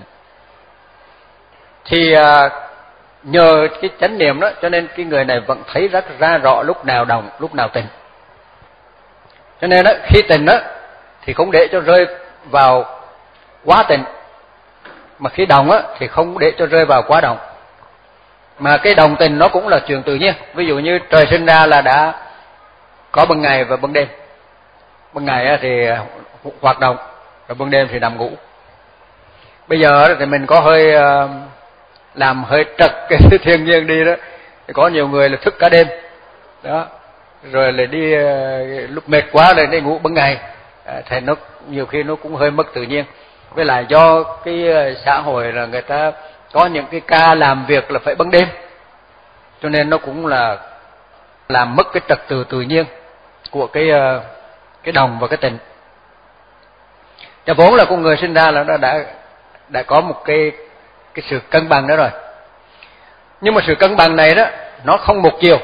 Thì à, nhờ cái chánh niệm đó, cho nên cái người này vẫn thấy rất ra rõ lúc nào động, lúc nào tịnh. Cho nên đó, khi tịnh đó thì không để cho rơi vào quá tịnh, mà khi động á thì không để cho rơi vào quá động. Mà cái đồng tình nó cũng là chuyện tự nhiên. Ví dụ như trời sinh ra là đã có ban ngày và ban đêm. Ban ngày thì hoạt động, rồi ban đêm thì nằm ngủ. Bây giờ thì mình có hơi làm hơi trật cái thiên nhiên đi đó, thì có nhiều người là thức cả đêm đó, rồi lại đi lúc mệt quá lại đi ngủ ban ngày, thì nó nhiều khi nó cũng hơi mất tự nhiên. Với lại do cái xã hội là người ta có những cái ca làm việc là phải ban đêm, cho nên nó cũng là làm mất cái trật tự tự nhiên của cái cái đồng và cái tịnh. Cho vốn là con người sinh ra là nó đã đã có một cái cái sự cân bằng đó rồi. Nhưng mà sự cân bằng này đó nó không một chiều.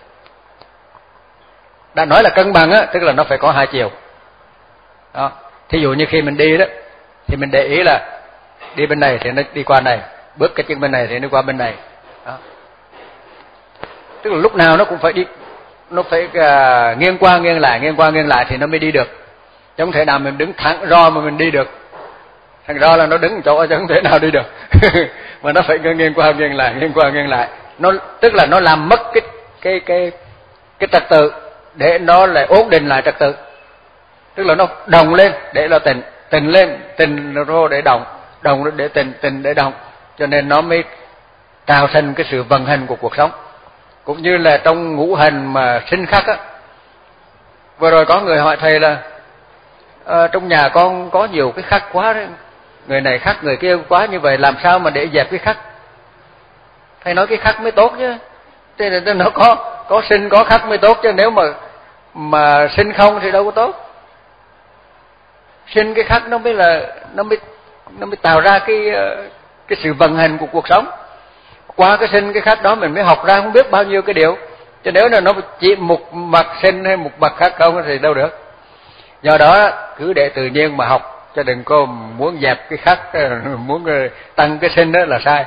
Đã nói là cân bằng á, tức là nó phải có hai chiều. Đó. Thí dụ như khi mình đi đó thì mình để ý là đi bên này thì nó đi qua này, bước cái chân bên này thì nó qua bên này. Đó. tức là lúc nào nó cũng phải đi, nó phải uh, nghiêng qua nghiêng lại, nghiêng qua nghiêng lại thì nó mới đi được. Chứ không thể nào mình đứng thẳng ro mà mình đi được. Thằng ro là nó đứng chỗ chứ không thể nào đi được. Mà nó phải nghiêng qua nghiêng lại, nghiêng qua nghiêng lại. Nó tức là nó làm mất cái cái cái cái trật tự để nó lại ổn định lại trật tự. Tức là nó đồng lên để nó tịnh, tịnh lên, tịnh rồi để đồng, đồng để tịnh, tịnh để đồng. Cho nên nó mới tạo thành cái sự vận hành của cuộc sống. Cũng như là trong ngũ hành mà sinh khắc á. Vừa rồi có người hỏi thầy là à, trong nhà con có nhiều cái khắc quá đấy, người này khắc người kia quá, như vậy làm sao mà để dẹp cái khắc? Thầy nói cái khắc mới tốt chứ. Thế là nó có có sinh có khắc mới tốt, chứ nếu mà mà sinh không thì đâu có tốt. Sinh cái khắc nó mới là nó mới nó mới tạo ra cái cái sự vận hành của cuộc sống. Qua cái sinh cái khắc đó mình mới học ra không biết bao nhiêu cái điều. Chứ nếu là nó chỉ một mặt sinh hay một mặt khắc không thì đâu được. Do đó cứ để tự nhiên mà học, cho đừng có muốn dẹp cái khắc, muốn tăng cái sinh đó là sai.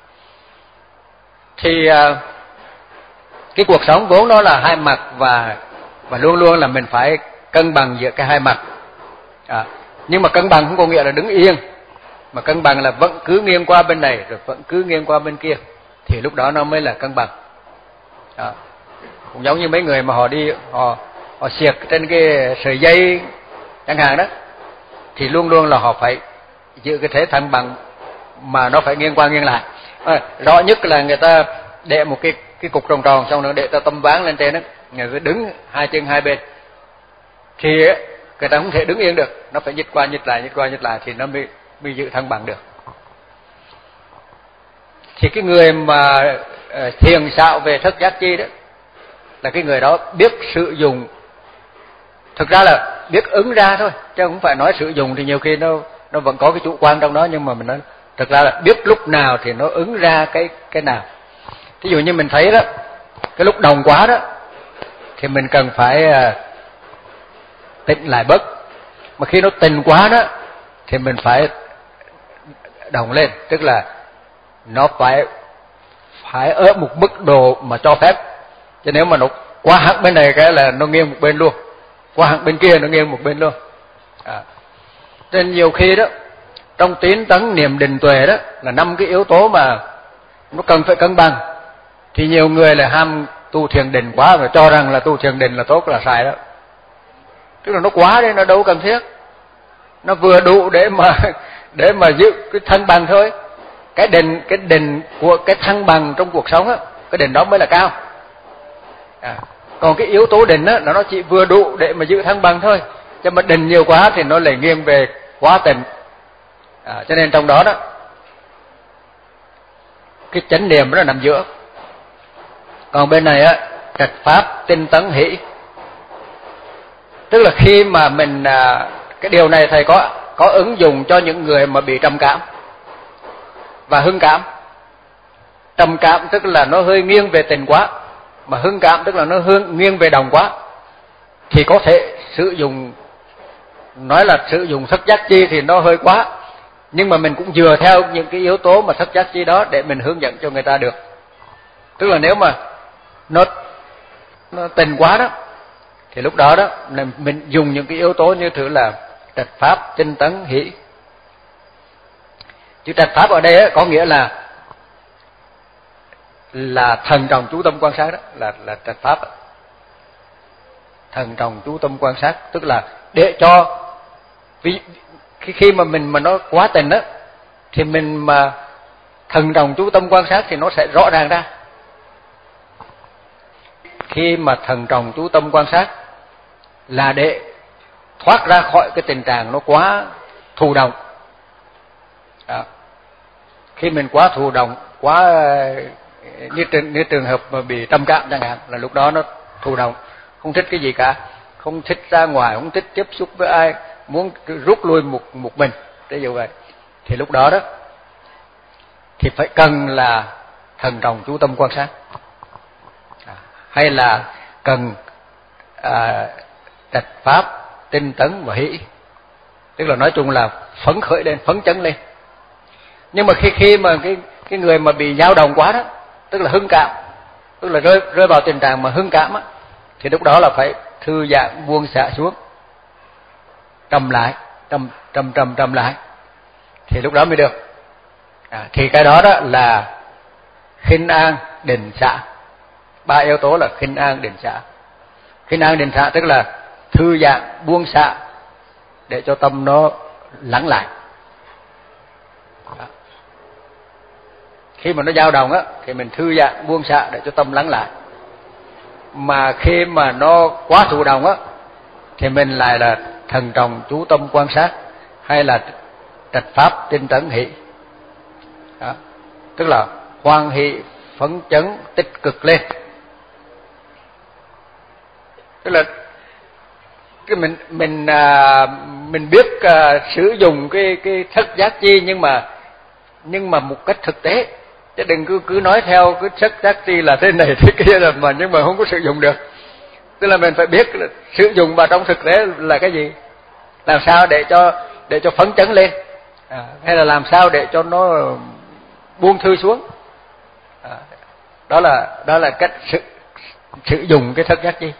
Thì cái cuộc sống vốn nó là hai mặt, và và luôn luôn là mình phải cân bằng giữa cái hai mặt. À, nhưng mà cân bằng không có nghĩa là đứng yên, mà cân bằng là vẫn cứ nghiêng qua bên này rồi vẫn cứ nghiêng qua bên kia, thì lúc đó nó mới là cân bằng. À, cũng giống như mấy người mà họ đi họ họ xiết trên cái sợi dây chẳng hạn đó, thì luôn luôn là họ phải giữ cái thế thăng bằng mà nó phải nghiêng qua nghiêng lại. À, rõ nhất là người ta để một cái cái cục tròn tròn, xong rồi để ta tâm ván lên trên đó, người cứ đứng hai chân hai bên, thì người ta không thể đứng yên được, nó phải nhích qua nhích lại, nhích qua nhích lại thì nó mới mới giữ thăng bằng được. Thì cái người mà uh, thiền xạo về thất giác chi đó là cái người đó biết sử dụng, thực ra là biết ứng ra thôi, chứ không phải nói sử dụng thì nhiều khi nó nó vẫn có cái chủ quan trong đó, nhưng mà mình nói thực ra là biết lúc nào thì nó ứng ra cái cái nào. Ví dụ như mình thấy đó, cái lúc đồng quá đó thì mình cần phải uh, tịnh lại bớt, mà khi nó tịnh quá đó thì mình phải đồng lên, tức là nó phải phải ở một mức độ mà cho phép. Chứ nếu mà nó quá hẳn bên này cái là nó nghiêng một bên luôn, quá hẳn bên kia nó nghiêng một bên luôn. À, nên nhiều khi đó trong tín tấn niệm định tuệ đó là năm cái yếu tố mà nó cần phải cân bằng. Thì nhiều người là ham tu thiền định quá và cho rằng là tu thiền định là tốt, là sai đó. Tức là nó quá đấy, nó đâu cần thiết, nó vừa đủ để mà để mà giữ cái thăng bằng thôi. Cái định cái định của cái thăng bằng trong cuộc sống á, cái định đó mới là cao. À, còn cái yếu tố định á, nó chỉ vừa đủ để mà giữ thăng bằng thôi. Chứ mà định nhiều quá thì nó lại nghiêng về quá tịnh. À, cho nên trong đó đó cái chánh niệm nó nằm giữa. Còn bên này á, trạch pháp tinh tấn hỷ, tức là khi mà mình à, cái điều này thầy có có ứng dụng cho những người mà bị trầm cảm và hưng cảm. Trầm cảm tức là nó hơi nghiêng về tình quá, mà hưng cảm tức là nó hướng nghiêng về đồng quá, thì có thể sử dụng, nói là sử dụng thất giác chi thì nó hơi quá, nhưng mà mình cũng dựa theo những cái yếu tố mà thất giác chi đó để mình hướng dẫn cho người ta được. Tức là nếu mà nó nó tình quá đó thì lúc đó đó là mình dùng những cái yếu tố như thử là trạch pháp tinh tấn hỷ. Chữ trạch pháp ở đây có nghĩa là là thần trọng chú tâm quan sát, đó là là trạch pháp. Thần trọng chú tâm quan sát tức là để cho vì khi khi mà mình mà nó quá tình đó thì mình mà thần trọng chú tâm quan sát thì nó sẽ rõ ràng ra. Khi mà thần trọng chú tâm quan sát là để thoát ra khỏi cái tình trạng nó quá thụ động. Đó. Khi mình quá thụ động, quá như trường, như trường hợp mà bị trầm cảm chẳng hạn, là lúc đó nó thụ động, không thích cái gì cả, không thích ra ngoài, không thích tiếp xúc với ai, muốn rút lui một một mình, ví dụ vậy. Thì lúc đó đó thì phải cần là thần trọng chú tâm quan sát, à, hay là cần à, trạch pháp tinh tấn và hỷ, tức là nói chung là phấn khởi lên, phấn chấn lên. Nhưng mà khi khi mà cái cái người mà bị dao động quá đó, tức là hưng cảm, tức là rơi rơi vào tình trạng mà hưng cảm á, thì lúc đó là phải thư giãn buông xả xuống, trầm lại, trầm trầm trầm trầm lại, thì lúc đó mới được. À, thì cái đó đó là khinh an định xả. Ba yếu tố là khinh an định xả. Khinh an định xả tức là thư giãn buông xả để cho tâm nó lắng lại. Đó. Khi mà nó dao động á thì mình thư giãn buông xả để cho tâm lắng lại. Mà khi mà nó quá thụ động á thì mình lại là thần trọng chú tâm quan sát, hay là trạch pháp tinh tấn hỷ. Đó. Tức là hoan hỷ phấn chấn tích cực lên. Tức là cái mình mình à, mình biết à, sử dụng cái cái thất giác chi, nhưng mà nhưng mà một cách thực tế, chứ đừng cứ cứ nói theo cái thất giác chi là thế này thế kia rồi mà nhưng mà không có sử dụng được. Tức là mình phải biết là sử dụng vào trong thực tế là cái gì, làm sao để cho để cho phấn chấn lên, à, hay là làm sao để cho nó buông thư xuống. À, đó là đó là cách sử, sử dụng cái thất giác chi.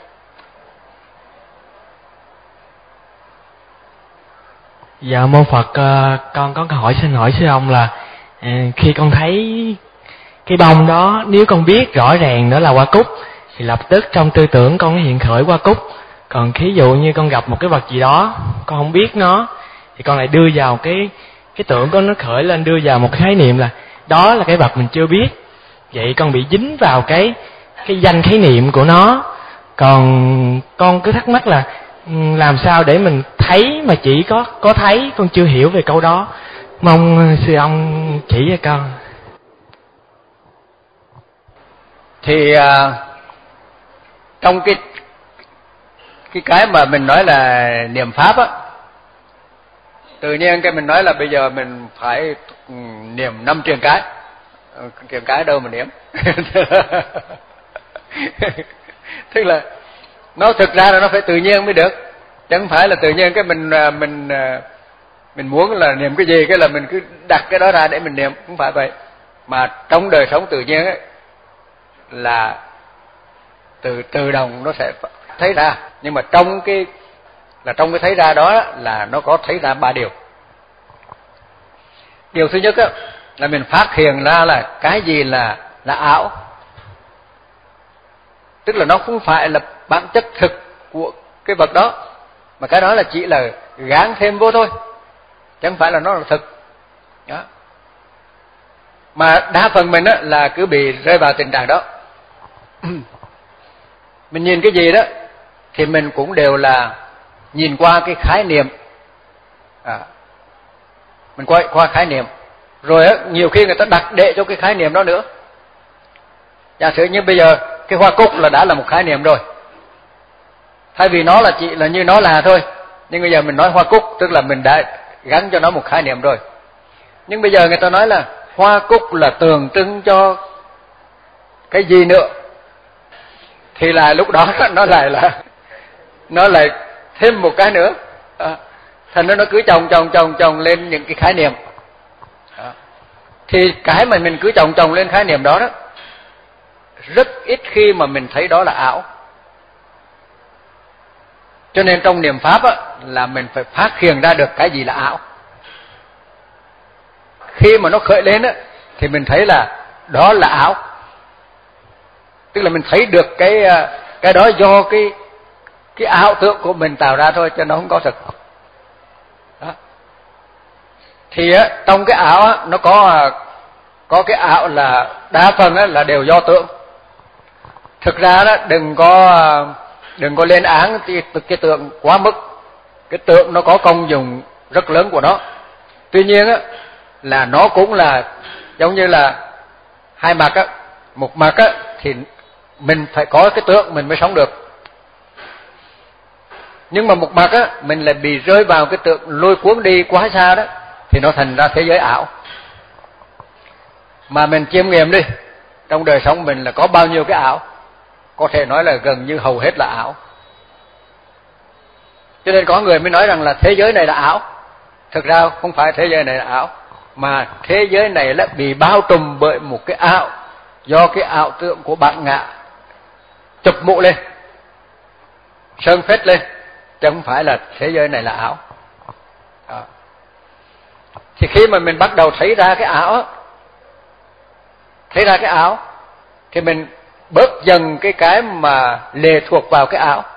Dạ mô Phật, con có câu hỏi xin hỏi sư ông là khi con thấy cái bông đó, nếu con biết rõ ràng đó là hoa cúc thì lập tức trong tư tưởng con hiện khởi hoa cúc. Còn thí dụ như con gặp một cái vật gì đó con không biết nó thì con lại đưa vào cái cái tưởng của nó khởi lên, đưa vào một khái niệm là đó là cái vật mình chưa biết. Vậy con bị dính vào cái cái danh khái niệm của nó. Còn con cứ thắc mắc là làm sao để mình thấy mà chỉ có có thấy, con chưa hiểu về câu đó, mong sư ông chỉ cho con. Thì à, trong cái cái cái mà mình nói là niệm pháp á, tự nhiên cái mình nói là bây giờ mình phải niệm năm truyền cái, truyền cái đâu mà niệm. Tức là nó thực ra là nó phải tự nhiên mới được, chẳng phải là tự nhiên cái mình mình mình muốn là niệm cái gì cái là mình cứ đặt cái đó ra để mình niệm, không phải vậy. Mà trong đời sống tự nhiên ấy là từ tự động nó sẽ thấy ra. Nhưng mà trong cái là trong cái thấy ra đó là nó có thấy ra ba điều. Điều thứ nhất á, là mình phát hiện ra là cái gì là là ảo, tức là nó không phải là bản chất thực của cái vật đó, mà cái đó là chỉ là gán thêm vô thôi, chẳng phải là nó là thực. Đó. Mà đa phần mình á là cứ bị rơi vào tình trạng đó. Mình nhìn cái gì đó thì mình cũng đều là nhìn qua cái khái niệm, à, mình qua qua khái niệm, rồi á nhiều khi người ta đặt đệ cho cái khái niệm đó nữa. Giả sử như bây giờ cái hoa cúc là đã là một khái niệm rồi, thay vì nó là chỉ là như nó là thôi, nhưng bây giờ mình nói hoa cúc tức là mình đã gắn cho nó một khái niệm rồi. Nhưng bây giờ người ta nói là hoa cúc là tượng trưng cho cái gì nữa, thì là lúc đó nó lại là nó lại thêm một cái nữa, à, thành nó nó cứ chồng chồng chồng chồng lên những cái khái niệm. À, thì cái mà mình cứ chồng chồng lên khái niệm đó đó, rất ít khi mà mình thấy đó là ảo. Cho nên trong niệm pháp á, là mình phải phát hiện ra được cái gì là ảo. Khi mà nó khởi lên á, thì mình thấy là đó là ảo, tức là mình thấy được cái cái đó do cái cái ảo tưởng của mình tạo ra thôi, chứ nó không có thực. Đó. Thì á, trong cái ảo á, nó có có cái ảo là đa phần á, là đều do tưởng. Thực ra đó đừng có đừng có lên án cái, cái tượng quá mức. Cái tượng nó có công dụng rất lớn của nó. Tuy nhiên á, là nó cũng là giống như là hai mặt á, một mặt á thì mình phải có cái tượng mình mới sống được. Nhưng mà một mặt á mình lại bị rơi vào cái tượng lôi cuốn đi quá xa đó, thì nó thành ra thế giới ảo. Mà mình chiêm nghiệm đi, trong đời sống mình là có bao nhiêu cái ảo, có thể nói là gần như hầu hết là ảo. Cho nên có người mới nói rằng là thế giới này là ảo. Thực ra không phải thế giới này là ảo, mà thế giới này là bị bao trùm bởi một cái ảo do cái ảo tưởng của bản ngã chụp mũ lên, sơn phết lên, chứ không phải là thế giới này là ảo. Đó. Thì khi mà mình bắt đầu thấy ra cái ảo, thấy ra cái ảo, thì mình bớt dần cái cái mà lệ thuộc vào cái ảo.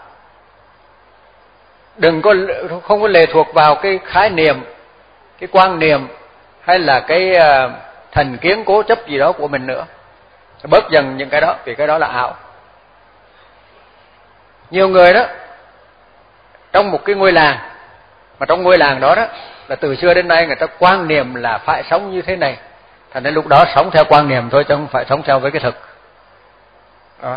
Đừng có không có lệ thuộc vào cái khái niệm, cái quan niệm hay là cái uh, thành kiến cố chấp gì đó của mình nữa. Bớt dần những cái đó, vì cái đó là ảo. Nhiều người đó trong một cái ngôi làng, mà trong ngôi làng đó đó là từ xưa đến nay người ta quan niệm là phải sống như thế này, thành nên lúc đó sống theo quan niệm thôi chứ không phải sống theo với cái thực. Đó.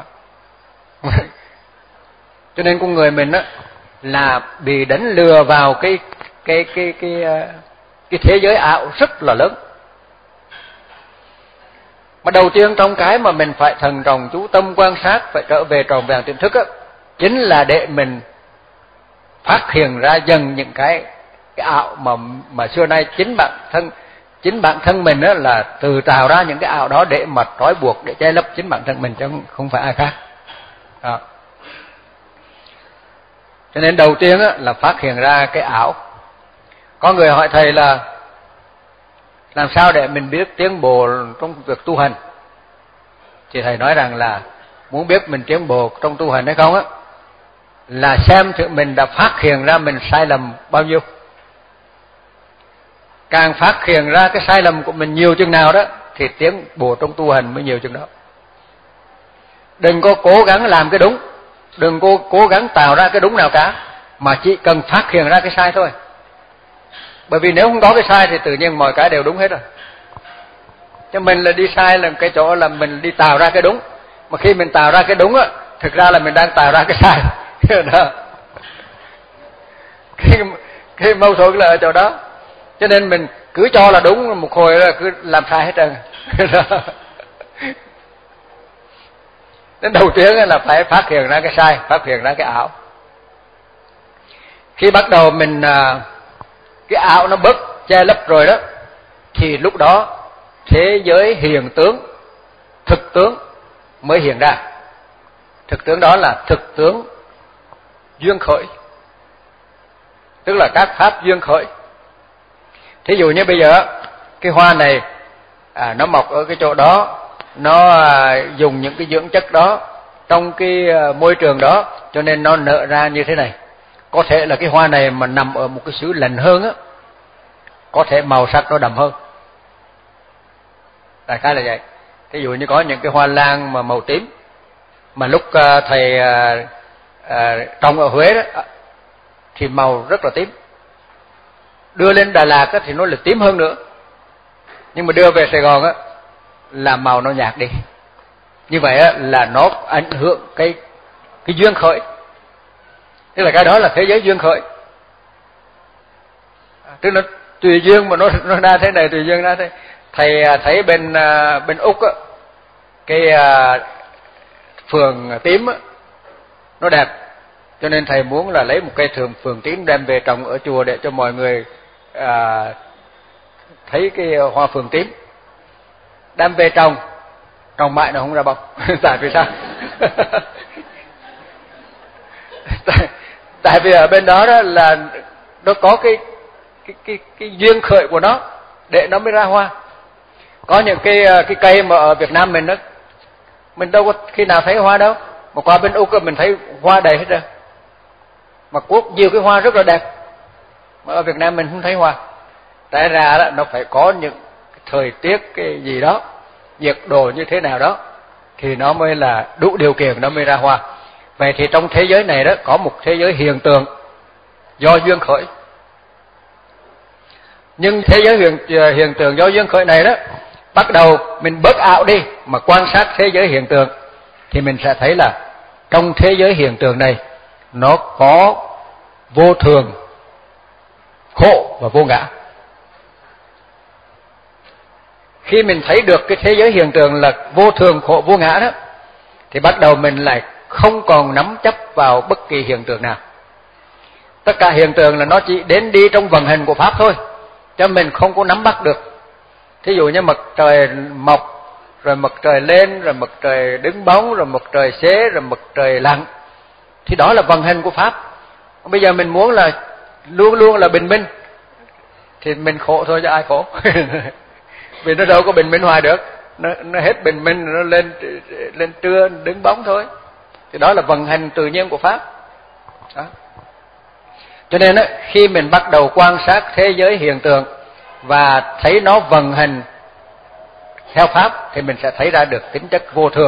Cho nên con người mình á là bị đánh lừa vào cái cái cái cái cái, cái thế giới ảo rất là lớn. Mà đầu tiên trong cái mà mình phải thần trọng chú tâm quan sát, phải trở về tròn vẹn tiềm thức á, chính là để mình phát hiện ra dần những cái cái ảo mà mà xưa nay chính bản thân chính bản thân mình á là từ tạo ra những cái ảo đó để mà trói buộc, để che lấp chính bản thân mình chứ không phải ai khác. Đó. Cho nên đầu tiên á là phát hiện ra cái ảo. Có người hỏi thầy là làm sao để mình biết tiến bộ trong việc tu hành? Thì thầy nói rằng là muốn biết mình tiến bộ trong tu hành hay không á, là xem thử mình đã phát hiện ra mình sai lầm bao nhiêu. Càng phát hiện ra cái sai lầm của mình nhiều chừng nào đó thì tiến bộ trong tu hành mới nhiều chừng đó. Đừng có cố gắng làm cái đúng, đừng có cố gắng tạo ra cái đúng nào cả, mà chỉ cần phát hiện ra cái sai thôi. Bởi vì nếu không có cái sai thì tự nhiên mọi cái đều đúng hết rồi. Cho mình là đi sai là cái chỗ là mình đi tạo ra cái đúng, mà khi mình tạo ra cái đúng á, thực ra là mình đang tạo ra cái sai. Đó. Cái, cái mâu thuẫn là ở chỗ đó. Cho nên mình cứ cho là đúng, một hồi là cứ làm sai hết trơn. Đến đầu tiên là phải phát hiện ra cái sai, phát hiện ra cái ảo. Khi bắt đầu mình cái ảo nó bớt che lấp rồi đó, thì lúc đó thế giới hiện tướng, thực tướng mới hiện ra. Thực tướng đó là thực tướng duyên khởi, tức là các pháp duyên khởi. Thí dụ như bây giờ cái hoa này à, nó mọc ở cái chỗ đó, nó à, dùng những cái dưỡng chất đó trong cái à, môi trường đó, cho nên nó nở ra như thế này. Có thể là cái hoa này mà nằm ở một cái xứ lạnh hơn á, có thể màu sắc nó đậm hơn. Đại khái là vậy. Thí dụ như có những cái hoa lan mà màu tím, mà lúc à, thầy à, à, trồng ở Huế đó thì màu rất là tím. Đưa lên Đà Lạt á, thì nó là tím hơn nữa. Nhưng mà đưa về Sài Gòn á, là màu nó nhạt đi. Như vậy á, là nó ảnh hưởng cái cái duyên khởi. Tức là cái đó là thế giới duyên khởi. Tức là tùy duyên mà nó nó ra thế này, tùy duyên ra thế. Thầy thấy bên bên Úc á, cái phường tím á, nó đẹp, cho nên thầy muốn là lấy một cây thường phường tím đem về trồng ở chùa để cho mọi người à, thấy cái hoa phường tím. Đem về trồng, trồng mãi nó không ra bông. Tại vì sao? tại, tại vì ở bên đó đó là nó có cái cái cái cái duyên khởi của nó để nó mới ra hoa. Có những cái cái cây mà ở Việt Nam mình đó, mình đâu có khi nào thấy hoa đâu, mà qua bên Úc mình thấy hoa đầy hết rồi. Mà có nhiều cái hoa rất là đẹp, mà ở Việt Nam mình không thấy hoa. Tại ra đó nó phải có những thời tiết cái gì đó, nhiệt độ như thế nào đó thì nó mới là đủ điều kiện, nó mới ra hoa. Vậy thì trong thế giới này đó có một thế giới hiện tượng do duyên khởi. Nhưng thế giới hiện, hiện tượng do duyên khởi này đó, bắt đầu mình bớt ảo đi mà quan sát thế giới hiện tượng, thì mình sẽ thấy là trong thế giới hiện tượng này nó có vô thường, khổ và vô ngã. Khi mình thấy được cái thế giới hiện tượng là vô thường, khổ, vô ngã đó, thì bắt đầu mình lại không còn nắm chấp vào bất kỳ hiện tượng nào. Tất cả hiện tượng là nó chỉ đến đi trong vận hành của Pháp thôi, cho mình không có nắm bắt được. Thí dụ như mặt trời mọc rồi mặt trời lên, rồi mặt trời đứng bóng, rồi mặt trời xế, rồi mặt trời lặn. Thì đó là vận hành của Pháp. Bây giờ mình muốn là luôn luôn là bình minh thì mình khổ thôi chứ ai khổ. Vì nó đâu có bình minh hoài được. Nó, nó hết bình minh, nó lên lên trưa đứng bóng thôi. Thì đó là vận hành tự nhiên của Pháp. Đó. Cho nên á, khi mình bắt đầu quan sát thế giới hiện tượng và thấy nó vận hành theo Pháp thì mình sẽ thấy ra được tính chất vô thường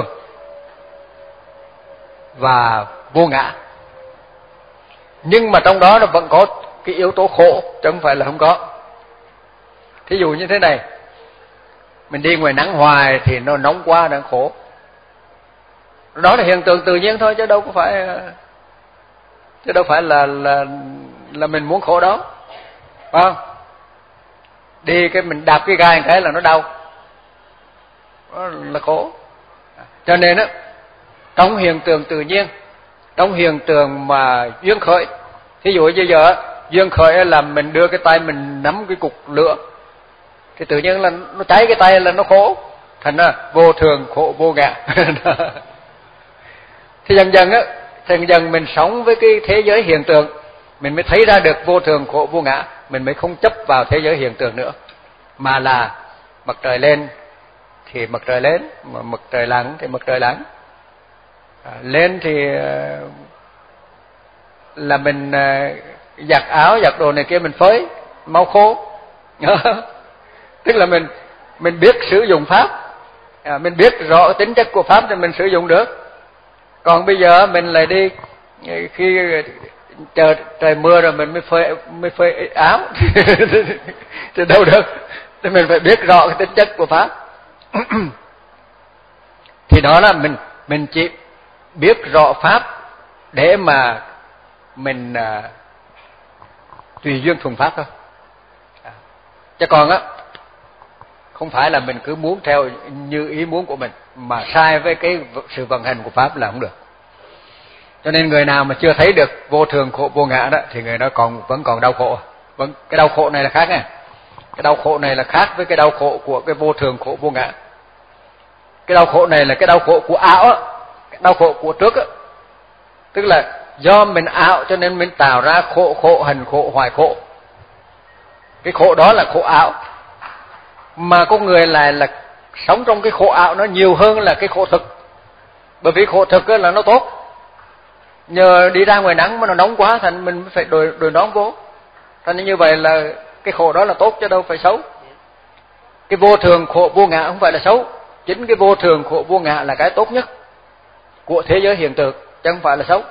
và vô ngã. Nhưng mà trong đó nó vẫn có cái yếu tố khổ, chứ không phải là không có. Thí dụ như thế này, mình đi ngoài nắng hoài thì nó nóng quá đang khổ. Đó là hiện tượng tự nhiên thôi chứ đâu có phải chứ đâu phải là là là mình muốn khổ đó. Phải không? Đi cái mình đạp cái gai một cái là nó đau. Đó là khổ. Cho nên á, trong hiện tượng tự nhiên, trong hiện tượng mà duyên khởi, thí dụ bây giờ duyên khởi là mình đưa cái tay mình nắm cái cục lửa thì tự nhiên là nó cháy cái tay là nó khổ, thành ra vô thường khổ vô ngã. Thì dần dần á, dần dần mình sống với cái thế giới hiện tượng, mình mới thấy ra được vô thường khổ vô ngã, mình mới không chấp vào thế giới hiện tượng nữa, mà là mặt trời lên thì mặt trời lên, mà mặt trời lặn thì mặt trời lặn. À, lên thì là mình giặt áo giặt đồ này kia mình phơi mau khô. Tức là mình mình biết sử dụng Pháp, à, mình biết rõ tính chất của Pháp thì mình sử dụng được. Còn bây giờ mình lại đi khi trời trời mưa rồi mình mới phơi mới phơi áo thì đâu được. Thì mình phải biết rõ cái tính chất của Pháp. Thì đó là mình mình chỉ biết rõ Pháp để mà mình à, tùy duyên thuần Pháp thôi. À, chứ còn á, không phải là mình cứ muốn theo như ý muốn của mình, mà sai với cái sự vận hành của Pháp là không được. Cho nên người nào mà chưa thấy được vô thường khổ vô ngã đó thì người đó còn vẫn còn đau khổ. Vẫn cái đau khổ này là khác nha. Cái đau khổ này là khác với cái đau khổ của cái vô thường khổ vô ngã. Cái đau khổ này là cái đau khổ của ảo á, cái đau khổ của trước á. Tức là do mình ảo cho nên mình tạo ra khổ khổ hành khổ hoài khổ. Cái khổ đó là khổ ảo. Mà con người lại là sống trong cái khổ ảo nó nhiều hơn là cái khổ thực. Bởi vì khổ thực là nó tốt. Nhờ đi ra ngoài nắng mà nó nóng quá thành mình phải đội đội nón vô. Thành như vậy là cái khổ đó là tốt chứ đâu phải xấu. Cái vô thường khổ vô ngã không phải là xấu. Chính cái vô thường khổ vô ngã là cái tốt nhất của thế giới hiện tượng, chứ không phải là xấu.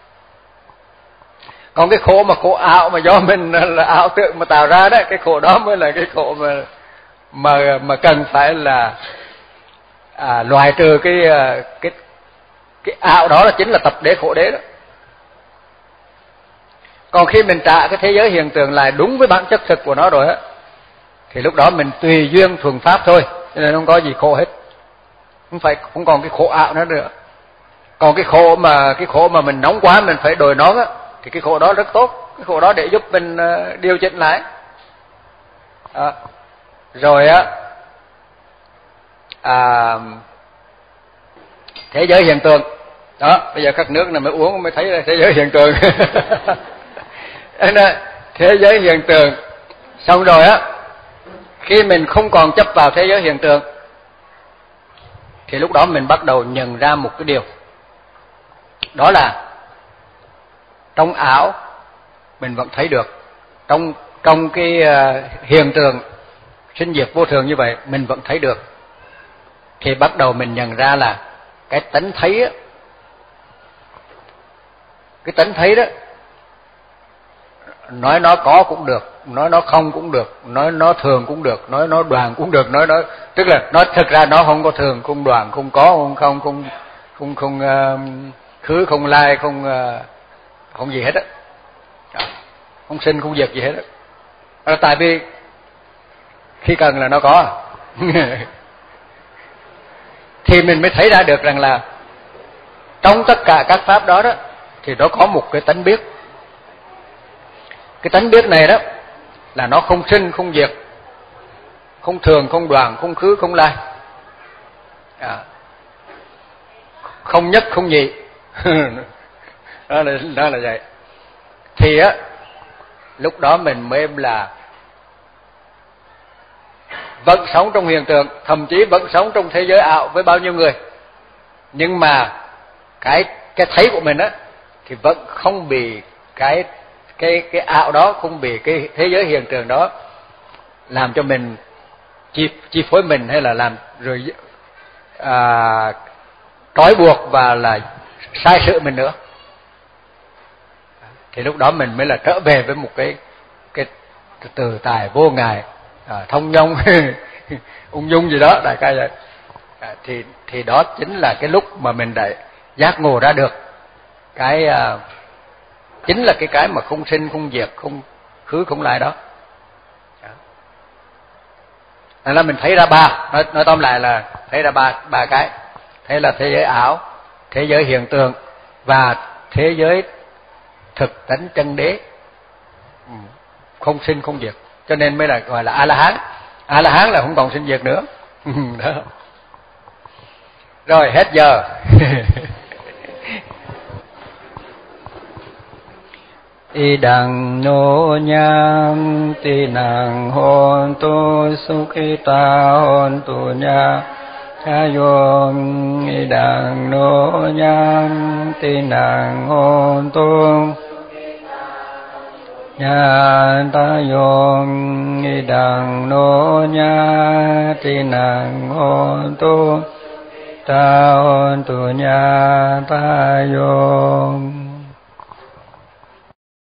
Còn cái khổ mà khổ ảo mà do mình là ảo tưởng mà tạo ra đó, cái khổ đó mới là cái khổ mà mà mà cần phải là à, loại trừ cái cái cái ảo đó là chính là tập đế khổ đế đó. Còn khi mình trả cái thế giới hiện tượng lại đúng với bản chất thực của nó rồi á, thì lúc đó mình tùy duyên thuần Pháp thôi, cho nên không có gì khổ hết. Không phải không còn cái khổ ảo nữa nữa. Còn cái khổ mà cái khổ mà mình nóng quá mình phải đội nón á, thì cái khổ đó rất tốt. Cái khổ đó để giúp mình uh, điều chỉnh lại. À, rồi á, à, thế giới hiện tượng đó, bây giờ các nước này mới uống mới thấy là thế giới hiện tượng. Thế giới hiện tượng xong rồi á, khi mình không còn chấp vào thế giới hiện tượng thì lúc đó mình bắt đầu nhận ra một cái điều, đó là trong ảo mình vẫn thấy được, trong trong cái uh, hiện tượng sinh diệt vô thường như vậy mình vẫn thấy được. Thì bắt đầu mình nhận ra là cái tánh thấy á, cái tánh thấy đó, nói nó có cũng được, nói nó không cũng được, nói nó thường cũng được, nói nó đoàn cũng được, nói nó tức là nó thực ra nó không có thường, không đoàn, không có, không không không không không uh, khứ, không lai, không uh, không gì hết á, không sinh không diệt gì hết á. Tại vì khi cần là nó có. Thì mình mới thấy ra được rằng là trong tất cả các pháp đó đó thì nó có một cái tánh biết. Cái tánh biết này đó là nó không sinh không diệt, không thường không đoàn, không khứ không lai. À, không nhất không nhị. đó là đó là vậy. Thì á lúc đó mình mới là vẫn sống trong hiện tượng, thậm chí vẫn sống trong thế giới ảo với bao nhiêu người, nhưng mà cái cái thấy của mình á thì vẫn không bị cái cái cái ảo đó, không bị cái thế giới hiện tượng đó làm cho mình chi chi phối mình, hay là làm rồi à, trói buộc và là sai sự mình nữa. Thì lúc đó mình mới là trở về với một cái cái từ tài vô ngại, à, thông dong ung dung gì đó đại ca vậy. À, thì thì đó chính là cái lúc mà mình đã giác ngộ ra được cái à, chính là cái cái mà không sinh không diệt, không khứ không lại đó. Nên là mình thấy ra ba, nói, nói tóm lại là thấy ra ba ba cái. Thế là thế giới ảo, thế giới hiện tượng và thế giới thực tánh chân đế, không sinh không diệt, cho nên mới là gọi là A La Hán. A La Hán là không còn sinh diệt nữa. Đó. Rồi hết giờ. Idang no nhang tinang hontu sukhita hontu nya chayom. Idang no nhang tinang hontu nya tayom. Idang no nya tinang hontu ta hontu nya tayom.